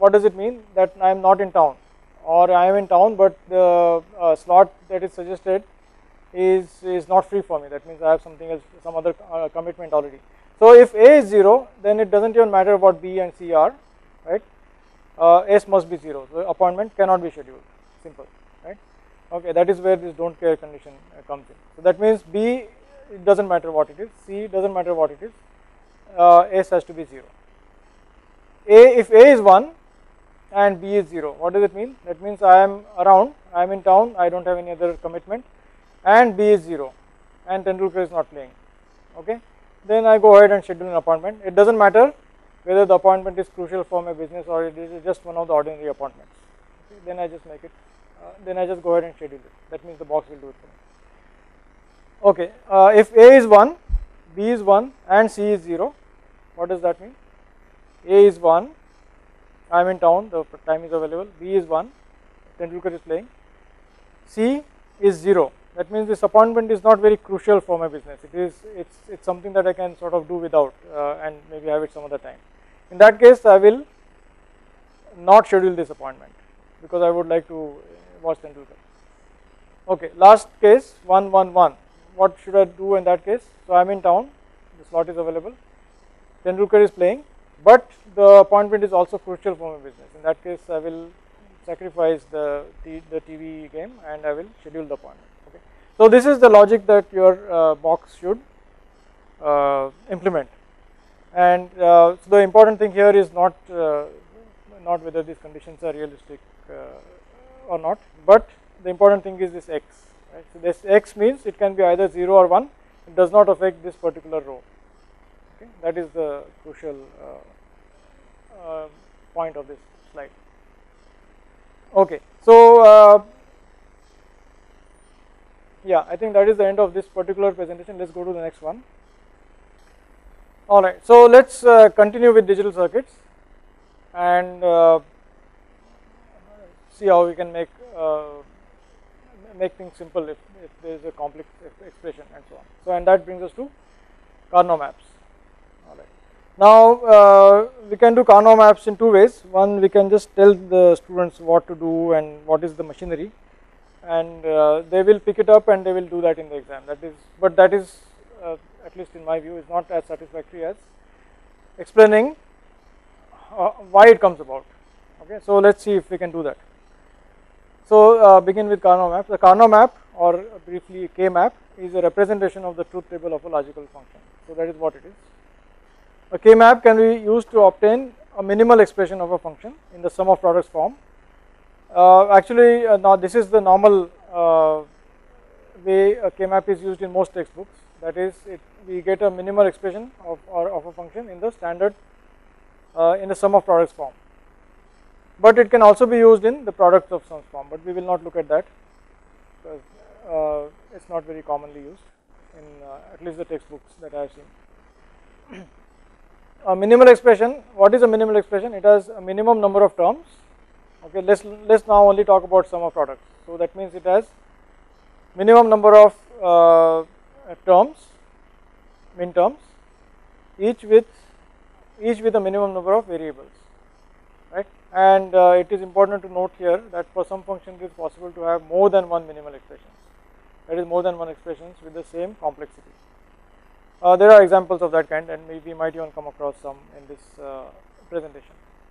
what does it mean? That I am not in town, or I am in town but the slot that is suggested is not free for me. That means I have something else, some other commitment already. So if A is 0, then it doesn't even matter what B and C are, right? S must be 0. So appointment cannot be scheduled. Simple, right? Okay, that is where this don't care condition comes in. So that means B, it doesn't matter what it is. C doesn't matter what it is. S has to be 0. If A is 1 and B is 0, what does it mean? That means I am around, I am in town, I don't have any other commitment, and B is 0, and Tendulkar is not playing. Okay, then I go ahead and schedule an appointment. It doesn't matter whether the appointment is crucial for my business or it is just one of the ordinary appointments. Okay, then I just make it. Then I just go ahead and schedule it. That means the box will do it for me. Okay, if A is 1, B is 1, and C is 0, what does that mean? A is 1, I am in town, the time is available. B is 1, Tendulkar is playing. C is 0. That means this appointment is not very crucial for my business. It's something that I can sort of do without and maybe have it some other time. In that case, I will not schedule this appointment because I would like to watch Tendulkar. Okay, last case 1, 1, 1. What should I do in that case? So I am in town, the slot is available. Tendulkar is playing, but the appointment is also crucial for my business. In that case, I will sacrifice the TV game and I will schedule the appointment. Okay. So this is the logic that your box should implement. And so the important thing here is not whether these conditions are realistic or not, but the important thing is this x. Right? So this x means it can be either 0 or 1. It does not affect this particular row. Okay. That is the crucial point of this slide. Okay, so yeah, I think that is the end of this particular presentation. Let's go to the next one. All right, so let's continue with digital circuits and see how we can make things simple if there is a complex expression and so on. So, and that brings us to Carnot maps. All right. Now we can do Carnot maps in two ways. One, we can just tell the students what to do and what is the machinery, and they will pick it up and they will do that in the exam. That is at least in my view is not as satisfactory as explaining why it comes about. Okay, so let's see if we can do that. So begin with Carnot map. The Carnot map, or briefly K map, is a representation of the truth table of a logical function. So that is what it is. A K map can be used to obtain a minimal expression of a function in the sum of products form. Actually, now this is the normal way a K map is used in most textbooks. That is, we get a minimal expression of a function in the standard in the sum of products form. But it can also be used in the product of sums form. But we will not look at that because it's not very commonly used in at least the textbooks that I have seen. A minimal expression. What is a minimal expression? It has a minimum number of terms. Okay, let's now only talk about sum of products. So that means it has minimum number of terms, min terms, each with a minimum number of variables, right? And it is important to note here that for some function it is possible to have more than one minimal expression. That is, more than one expressions with the same complexity. There are examples of that kind, and we might even come across some in this presentation.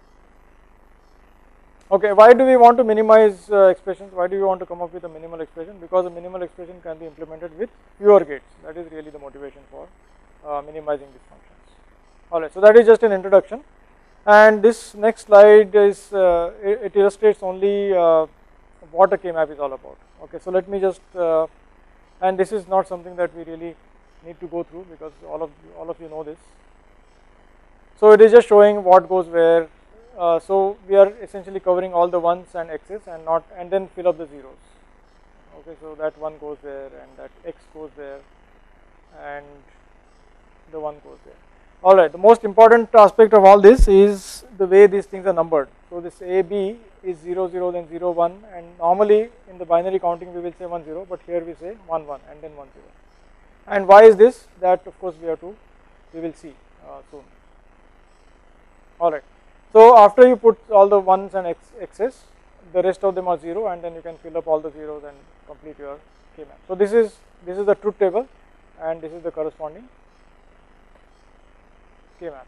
Okay, why do we want to minimize expressions? Why do we want to come up with a minimal expression? Because a minimal expression can be implemented with fewer gates. That is really the motivation for minimizing these functions. Alright, so that is just an introduction, and this next slide is it illustrates only what a K map is all about. Okay, so let me just and this is not something that we really need to go through because all of you know this. So it is just showing what goes where. So we are essentially covering all the ones and x's and then fill up the zeros. Okay, so that one goes there and that x goes there and the one goes there. All right, the most important aspect of all this is the way these things are numbered. So this A, B is 0, 0, then 0, 1, and normally in the binary counting we will say 1, 0, but here we say 1, 1 and then 1, 0. And why is this? That of course we will see soon. All right. So after you put all the 1s and x's, the rest of them are 0, and then you can fill up all the zeros and complete your K-map. So this is the truth table, and this is the corresponding K-map.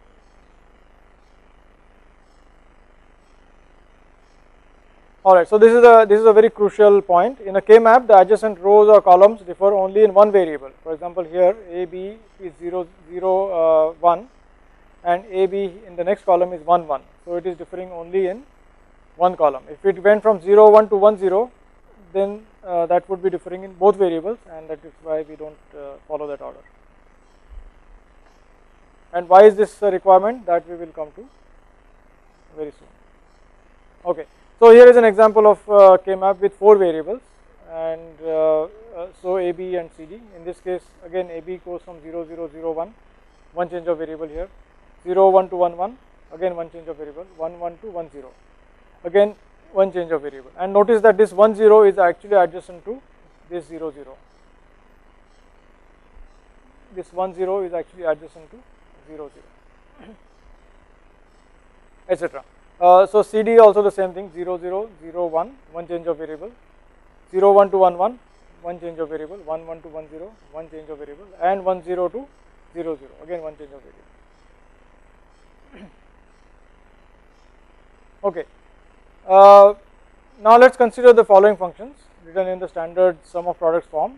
Alright, so this is a very crucial point. In a K-map, the adjacent rows or columns differ only in one variable. For example, here A, B is 0, 0, 1, and A, B in the next column is 1, 1. So it is differing only in one column. If it went from 0, 1 to 1, 0, then that would be differing in both variables, and that is why we don't follow that order. And why is this a requirement? That we will come to very soon. Okay. So here is an example of K-map with 4 variables, and so A, B and C, D. In this case, again A, B goes from 0, 0, 0, 1, one change of variable here, 0, 1 to 1, 1, again one change of variable, 1, 1 to 1, 0, again one change of variable. And notice that this 1, 0 is actually adjacent to this 0, 0. This 1, 0 is actually adjacent to 0, 0, etc. So CD also the same thing, 0, 0, 0, 1, one change of variable, 0, 1 to 1, 1, one change of variable, 1, 1 to 1, 0, one change of variable, and 1, 0 to 0, 0, again one change of variable. Okay. Now let us consider the following functions written in the standard sum of products form.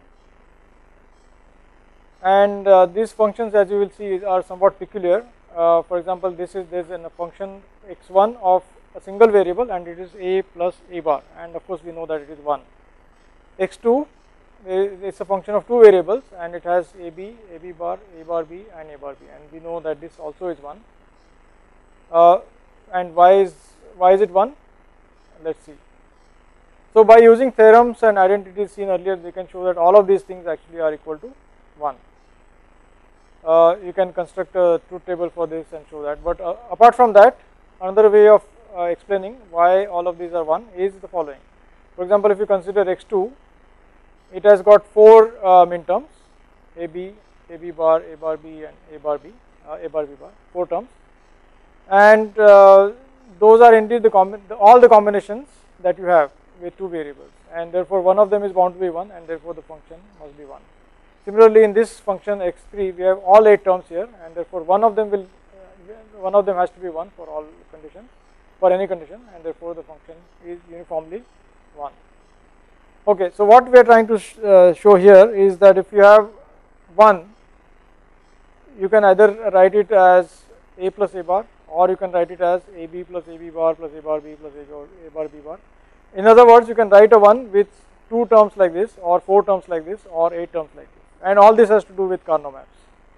And these functions, as you will see, are somewhat peculiar. For example, there is a function x1 of a single variable, and it is a plus a bar, and of course we know that it is 1. x2 is a function of 2 variables, and it has a b bar, a bar b, and a bar b, and we know that this also is 1. And why is it 1? Let us see. So by using theorems and identities seen earlier, we can show that all of these things actually are equal to 1. You can construct a truth table for this and show that, but apart from that, another way of explaining why all of these are 1 is the following. For example, if you consider x2, it has got 4 minterms, a b bar, a bar b, and a bar b bar, 4 terms, and those are indeed all the combinations that you have with 2 variables, and therefore one of them is bound to be 1, and therefore the function must be 1. Similarly, in this function x3, we have all 8 terms here, and therefore one of them has to be 1 for all conditions, for any condition, and therefore the function is uniformly 1. Okay, so what we are trying to show here is that if you have 1, you can either write it as a plus a bar, or you can write it as ab plus ab bar plus a bar b plus a bar b bar. In other words, you can write a 1 with 2 terms like this, or 4 terms like this, or 8 terms like this, and all this has to do with Carnot maps.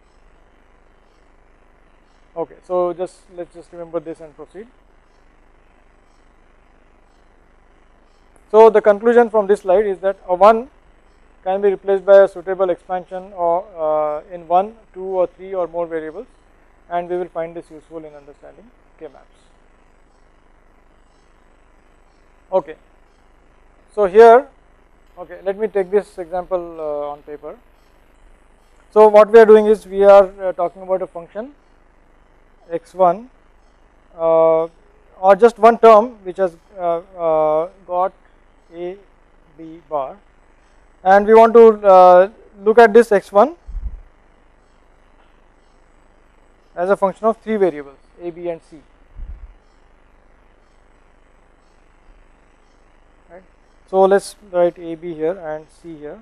Okay, so let's just remember this and proceed. So the conclusion from this slide is that a 1 can be replaced by a suitable expansion or in 1, 2, or 3 or more variables, and we will find this useful in understanding K-maps. Okay, so here, okay, let me take this example on paper. So what we are doing is we are talking about a function x1 or just one term which has got a b bar, and we want to look at this x1 as a function of 3 variables a, b, and c. Right. So let's write a, b here and c here.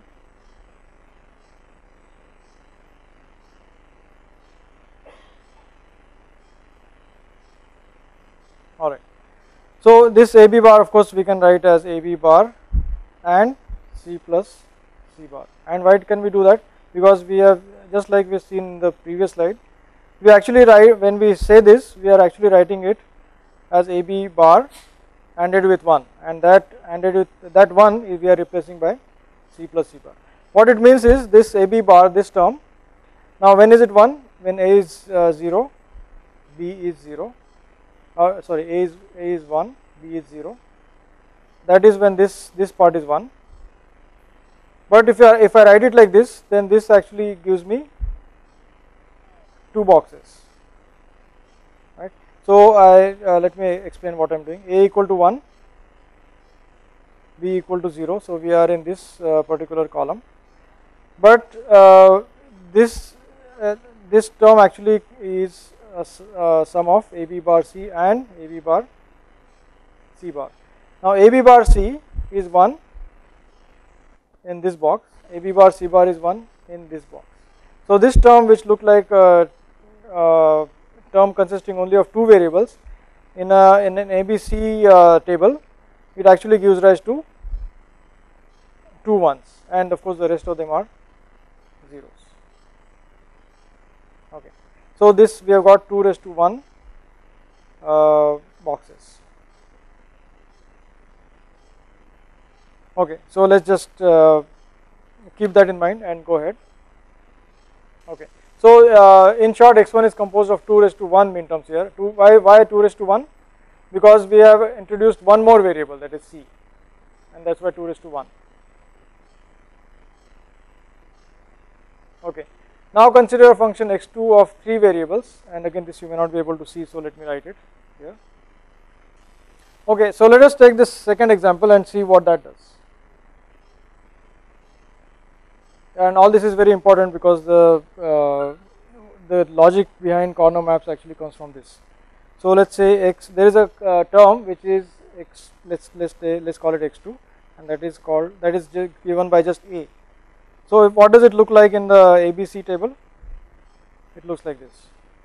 All right. So this AB bar, of course, we can write as AB bar and C plus C bar. And why can we do that? Because we have, just like we have seen in the previous slide, we actually write, when we say this, we are actually writing it as AB bar ANDed with 1, and that ANDed with that 1 we are replacing by C plus C bar. What it means is this AB bar, this term, now when is it 1? When A is 0, B is 0. Sorry, A is 1, B is 0. That is when this part is 1. But if I write it like this, then this actually gives me 2 boxes, right? So let me explain what I am doing. A equal to 1, B equal to 0. So we are in this particular column, but this this term actually is a sum of AB bar C and AB bar C bar. Now AB bar C is 1 in this box, AB bar C bar is 1 in this box. So this term, which look like a term consisting only of two variables in an ABC table, it actually gives rise to two ones, and of course the rest of them are zeros. Okay, so this we have got 2 raised to 1 boxes. Okay, so let's just keep that in mind and go ahead. Okay, so in short, x1 is composed of 2 raised to 1 min terms here. Why 2 raised to 1? Because we have introduced one more variable, that is C, and that's why 2 raised to 1. Okay, now consider a function x2 of 3 variables, and again this you may not be able to see, so let me write it here. Okay, so let us take this second example and see what that does. And all this is very important because the logic behind corner maps actually comes from this. So let's say x, there is a term which is x, let's call it x2, and that is given by just a. So what does it look like in the ABC table? It looks like this.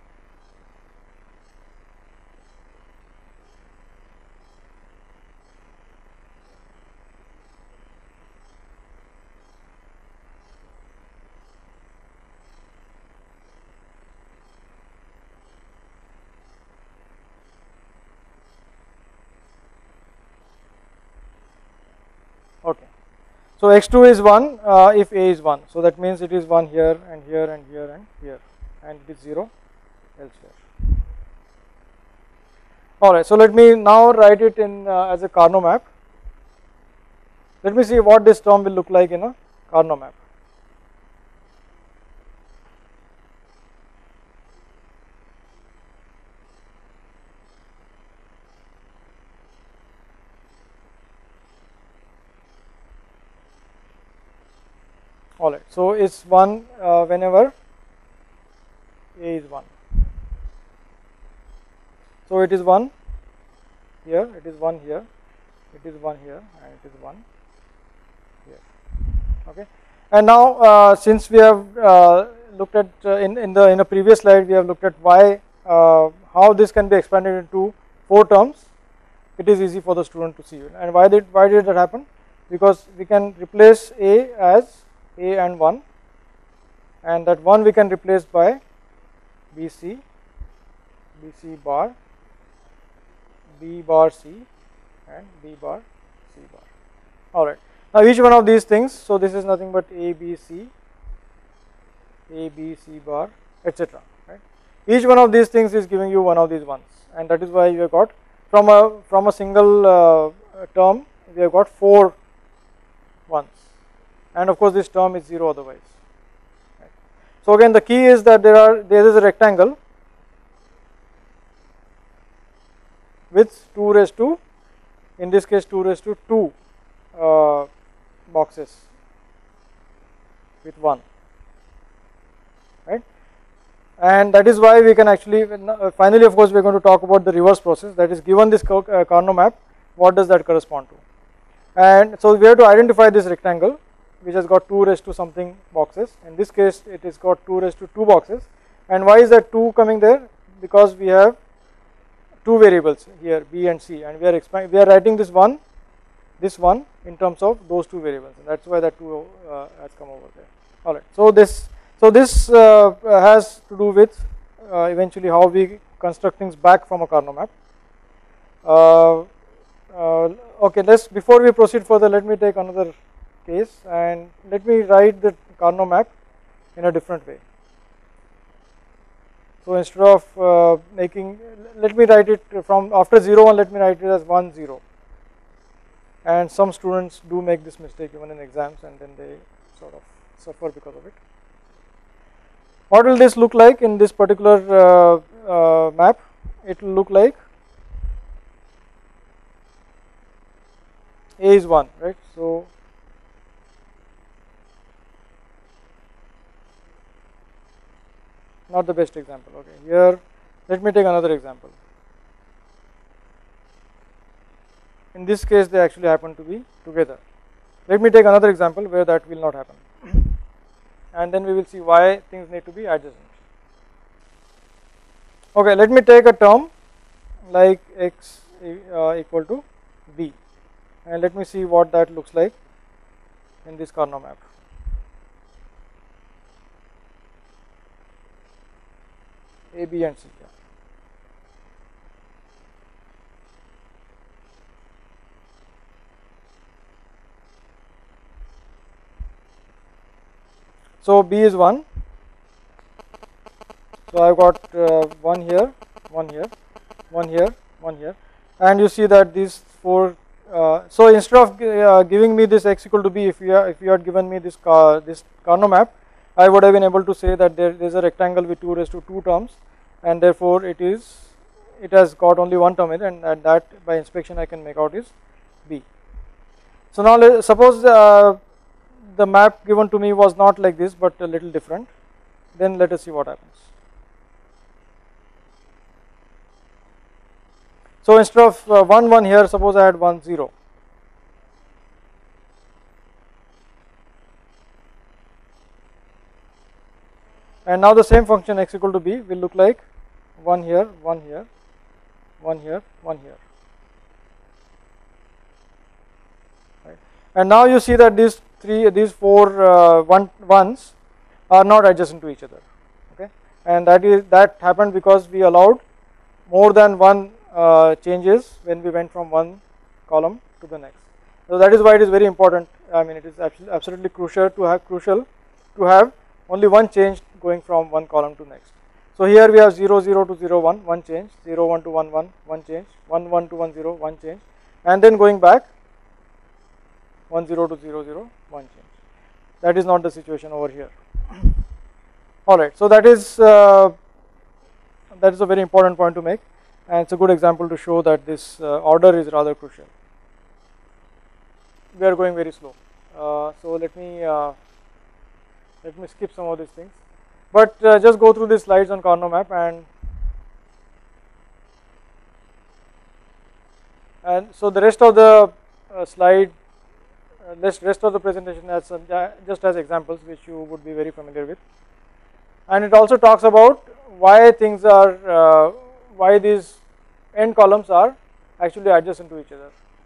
Okay, so x2 is 1 if a is 1, so that means it is 1 here and here and here and here, and it is 0 elsewhere. Alright, so let me now write it in as a Carnot map. Let me see what this term will look like in a Carnot map. Alright, so it's 1 whenever a is 1. So it is 1 here, it is 1 here, it is 1 here, and it is 1 here. Okay, and now since we have looked at in a previous slide, we have looked at why how this can be expanded into 4 terms. It is easy for the student to see it. And why did that happen? Because we can replace a as a and 1, and that 1 we can replace by BC bar, B bar C, and B bar C bar. Alright, now each one of these things, so this is nothing but A B C bar, etc. Right? Each one of these things is giving you one of these ones, and that is why you have got from a single term we have got 4 ones. And of course this term is 0 otherwise. Right. So again the key is that there is a rectangle with 2 raised to, in this case 2 raised to 2 boxes with 1, right, and that is why we can actually finally of course we are going to talk about the reverse process, that is given this Carnot map, what does that correspond to. And so we have to identify this rectangle which has got 2 raised to something boxes. In this case it is got 2 raised to 2 boxes, and why is that 2 coming there? Because we have 2 variables here, B and C, and we are writing this one in terms of those 2 variables, and that's why that 2 has come over there. Alright, so this has to do with eventually how we construct things back from a Carnot map. Okay, before we proceed further, let me take another case and let me write the Carnot map in a different way. So instead of let me write it from after 0 1, let me write it as 1 0, and some students do make this mistake even in exams, and then they sort of suffer because of it. What will this look like in this particular map? it will look like A is 1, right. So not the best example. Okay, here let me take another example. In this case they actually happen to be together. Let me take another example where that will not happen, and then we will see why things need to be adjacent. Okay, let me take a term like x equal to b, and let me see what that looks like in this Carnot map. A, B and C. Yeah. So B is 1. So I have got 1 here, 1 here, 1 here, 1 here, and you see that these 4. So instead of giving me this x equal to b, if you had given me this Carnot map, I would have been able to say that there is a rectangle with 2 raised to 2 terms, and therefore it has got only one term in it, and that by inspection I can make out is b. So now suppose the map given to me was not like this but a little different, then let us see what happens. So instead of 1 1 here, suppose I had 1 0. And now the same function x equal to b will look like 1 here, 1 here, 1 here, 1 here. Right. And now you see that these 4 ones are not adjacent to each other. Okay, and that happened because we allowed more than one changes when we went from one column to the next. So that is why it is very important. I mean, it is absolutely crucial to have only one change going from one column to next. So here we have 0 0 to 0 1, one change, 0 1 to 1 1, one change, 1 1 to 1 0, one change, and then going back 1 0 to 0 0, one change. That is not the situation over here. All right, so that is a very important point to make, and it's a good example to show that this order is rather crucial. We are going very slow, so let me skip some of these things, but just go through these slides on Carnot map, and so the rest of the slide, rest of the presentation has just as examples which you would be very familiar with, and it also talks about why things are why these end columns are actually adjacent to each other.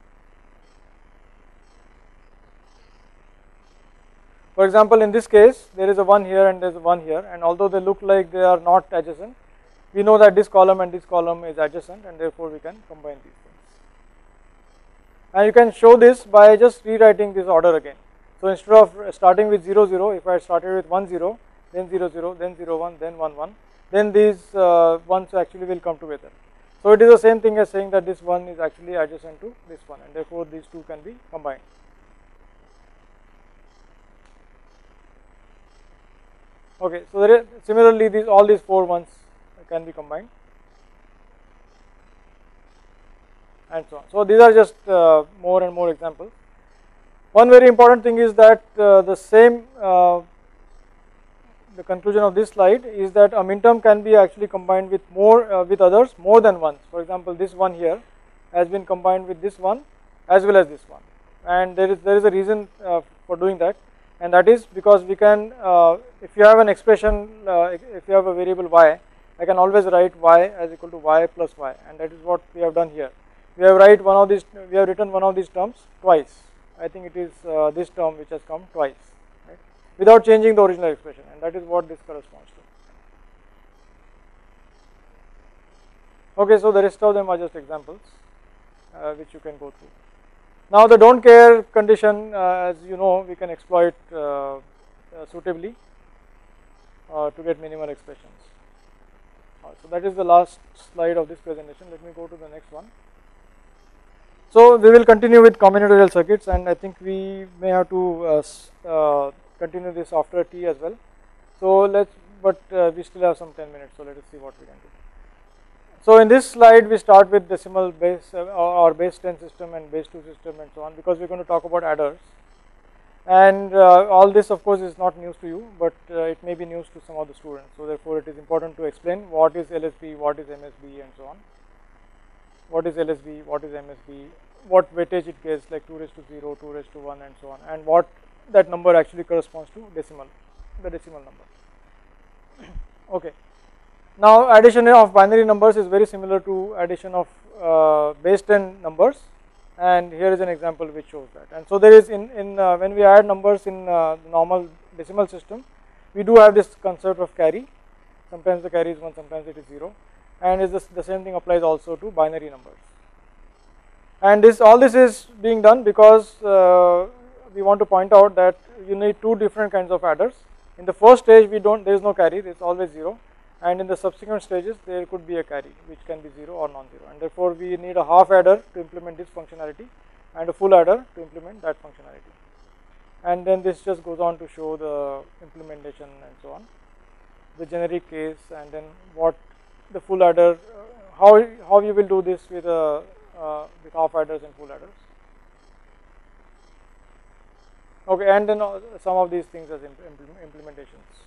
For example, in this case there is a 1 here and there is a 1 here, and although they look like they are not adjacent, we know that this column and this column is adjacent, and therefore we can combine these things. And you can show this by just rewriting this order again. So instead of starting with 0 0, if I started with 1 0, then 0 0, then 0 1, then 1 1, then these ones actually will come together. So it is the same thing as saying that this one is actually adjacent to this one, and therefore these two can be combined. Okay, so similarly all these 4 ones can be combined, and so on. So these are just more and more examples. One very important thing is that the conclusion of this slide is that a minterm can be actually combined with with others more than once. For example, this one here has been combined with this one as well as this one, and there is a reason for doing that, and that is because we can, if you have an expression, if you have a variable y, I can always write y as equal to y plus y, and that is what we have done here. We have written one of these terms twice. I think it is this term which has come twice, right, without changing the original expression, and that is what this corresponds to. Okay, so the rest of them are just examples which you can go through. Now the don't care condition, as you know, we can exploit suitably to get minimal expressions. So that is the last slide of this presentation. Let me go to the next one. So we will continue with combinatorial circuits, and I think we may have to continue this after tea as well. So but we still have some 10 minutes, so let us see what we can do. So in this slide we start with decimal base or base 10 system and base 2 system and so on, because we are going to talk about adders. And all this of course is not news to you, but it may be news to some of the students. So therefore it is important to explain what is LSB, what is MSB and so on. What is LSB, what is MSB, what weightage it gives, like 2 raised to 0, 2 raised to 1 and so on, and what that number actually corresponds to decimal, the decimal number. Okay. Now addition of binary numbers is very similar to addition of base 10 numbers, and here is an example which shows that. And so there is when we add numbers in the normal decimal system, we do have this concept of carry. Sometimes the carry is 1, sometimes it is 0, and is the same thing applies also to binary numbers. And all this is being done because we want to point out that you need two different kinds of adders. In the first stage there is no carry, there is always 0, and in the subsequent stages there could be a carry which can be 0 or non-zero, and therefore we need a half adder to implement this functionality and a full adder to implement that functionality. And then this just goes on to show the implementation and so on, the generic case, and then what the full adder, how you will do this with half adders and full adders. Okay, and then some of these things as implementations.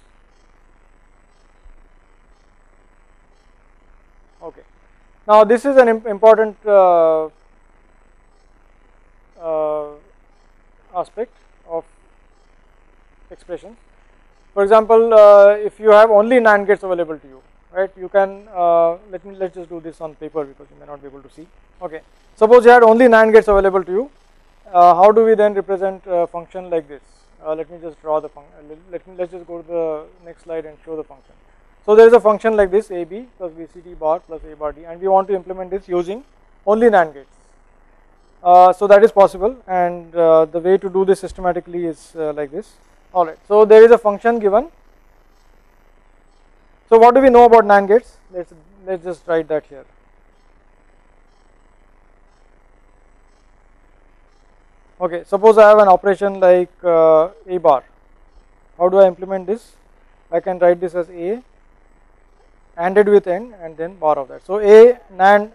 Okay. Now this is an important aspect of expressions. For example, if you have only NAND gates available to you, right? You can let's just do this on paper because you may not be able to see. Okay. Suppose you had only NAND gates available to you. How do we then represent a function like this? Let me just draw the function. Let's just go to the next slide and show the function. So there is a function like this, AB plus BCD bar plus A bar D, and we want to implement this using only NAND gates. So that is possible, and the way to do this systematically is like this. Alright, so there is a function given. So what do we know about NAND gates? Let's just write that here. Okay, suppose I have an operation like A bar. How do I implement this? I can write this as A ANDed with N and then bar of that. So NAND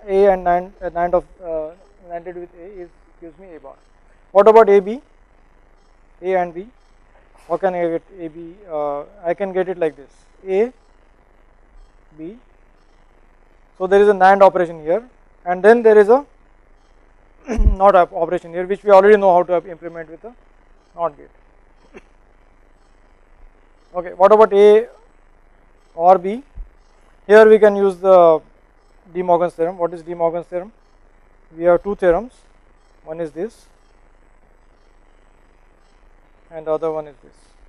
ANDed with A gives me A bar. What about AB? A and B. How can I get AB? I can get it like this: A, B. So there is a NAND operation here, and then there is a NOT operation here, which we already know how to implement with a NOT gate. Okay. What about A or B? Here we can use the De Morgan's theorem. What is De Morgan's theorem? We have two theorems. One is this, and the other one is this.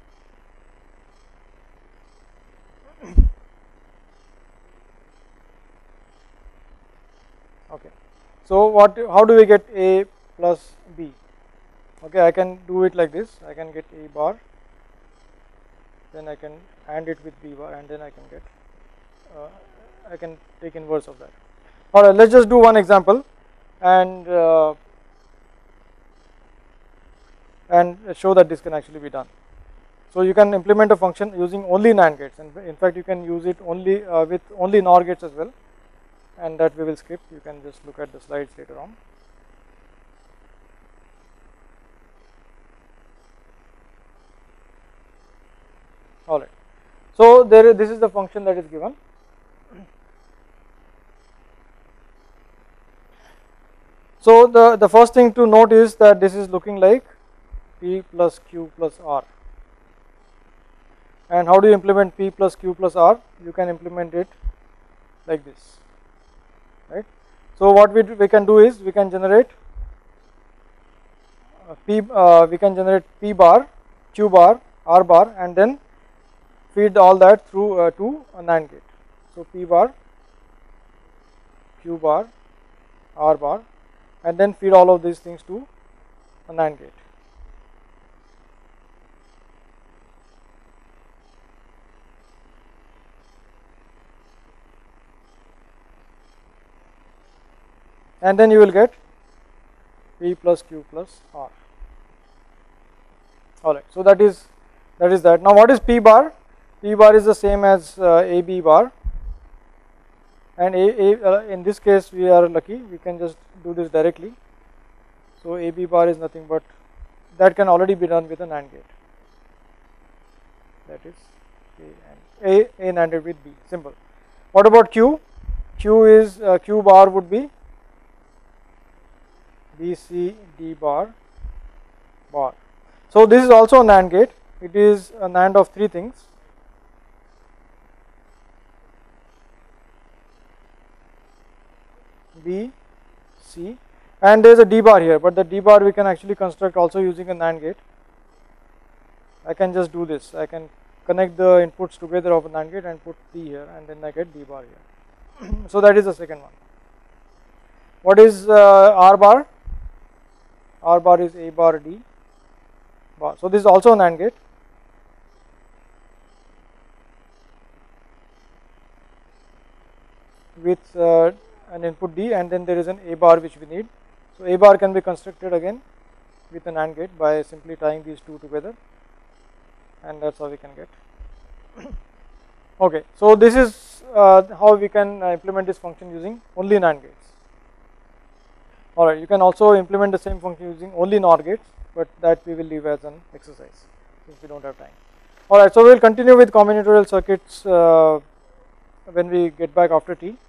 Okay. So how do we get A plus B? Okay, I can do it like this. I can get A bar, then I can AND it with B bar, and then I can get I can take inverse of that. Alright, let's just do one example and show that this can actually be done. So you can implement a function using only NAND gates, and in fact you can use it only with only NOR gates as well, and that we will skip. You can just look at the slides later on. Alright, so this is the function that is given. So the first thing to note is that this is looking like P plus Q plus R. And how do you implement P plus Q plus R? You can implement it like this, right? So what we can do is we can generate P bar, Q bar, R bar, and then feed all that through to a NAND gate. So P bar, Q bar, R bar, and then feed all of these things to a NAND gate. And then you will get P plus Q plus R. Alright, so that is that. Now what is P bar? P bar is the same as AB bar. and in this case we are lucky, we can just do this directly. So AB bar is nothing but, that can already be done with a NAND gate, that is A NANDed with B, simple. What about Q? Q is Q bar would be BC D bar bar. So this is also a NAND gate, it is a NAND of three things. B, C, and there is a D bar here, but the D bar we can actually construct also using a NAND gate. I can just do this, I can connect the inputs together of a NAND gate and put D here, and then I get D bar here. So that is the second one. What is R bar? R bar is A bar D bar. So this is also a NAND gate. With an input D, and then there is an A bar which we need. So A bar can be constructed again with an AND gate by simply tying these two together, and that's how we can get. Okay, so this is how we can implement this function using only NAND gates. Alright, you can also implement the same function using only NOR gates, but that we will leave as an exercise since we don't have time. Alright, so we will continue with combinatorial circuits when we get back after tea.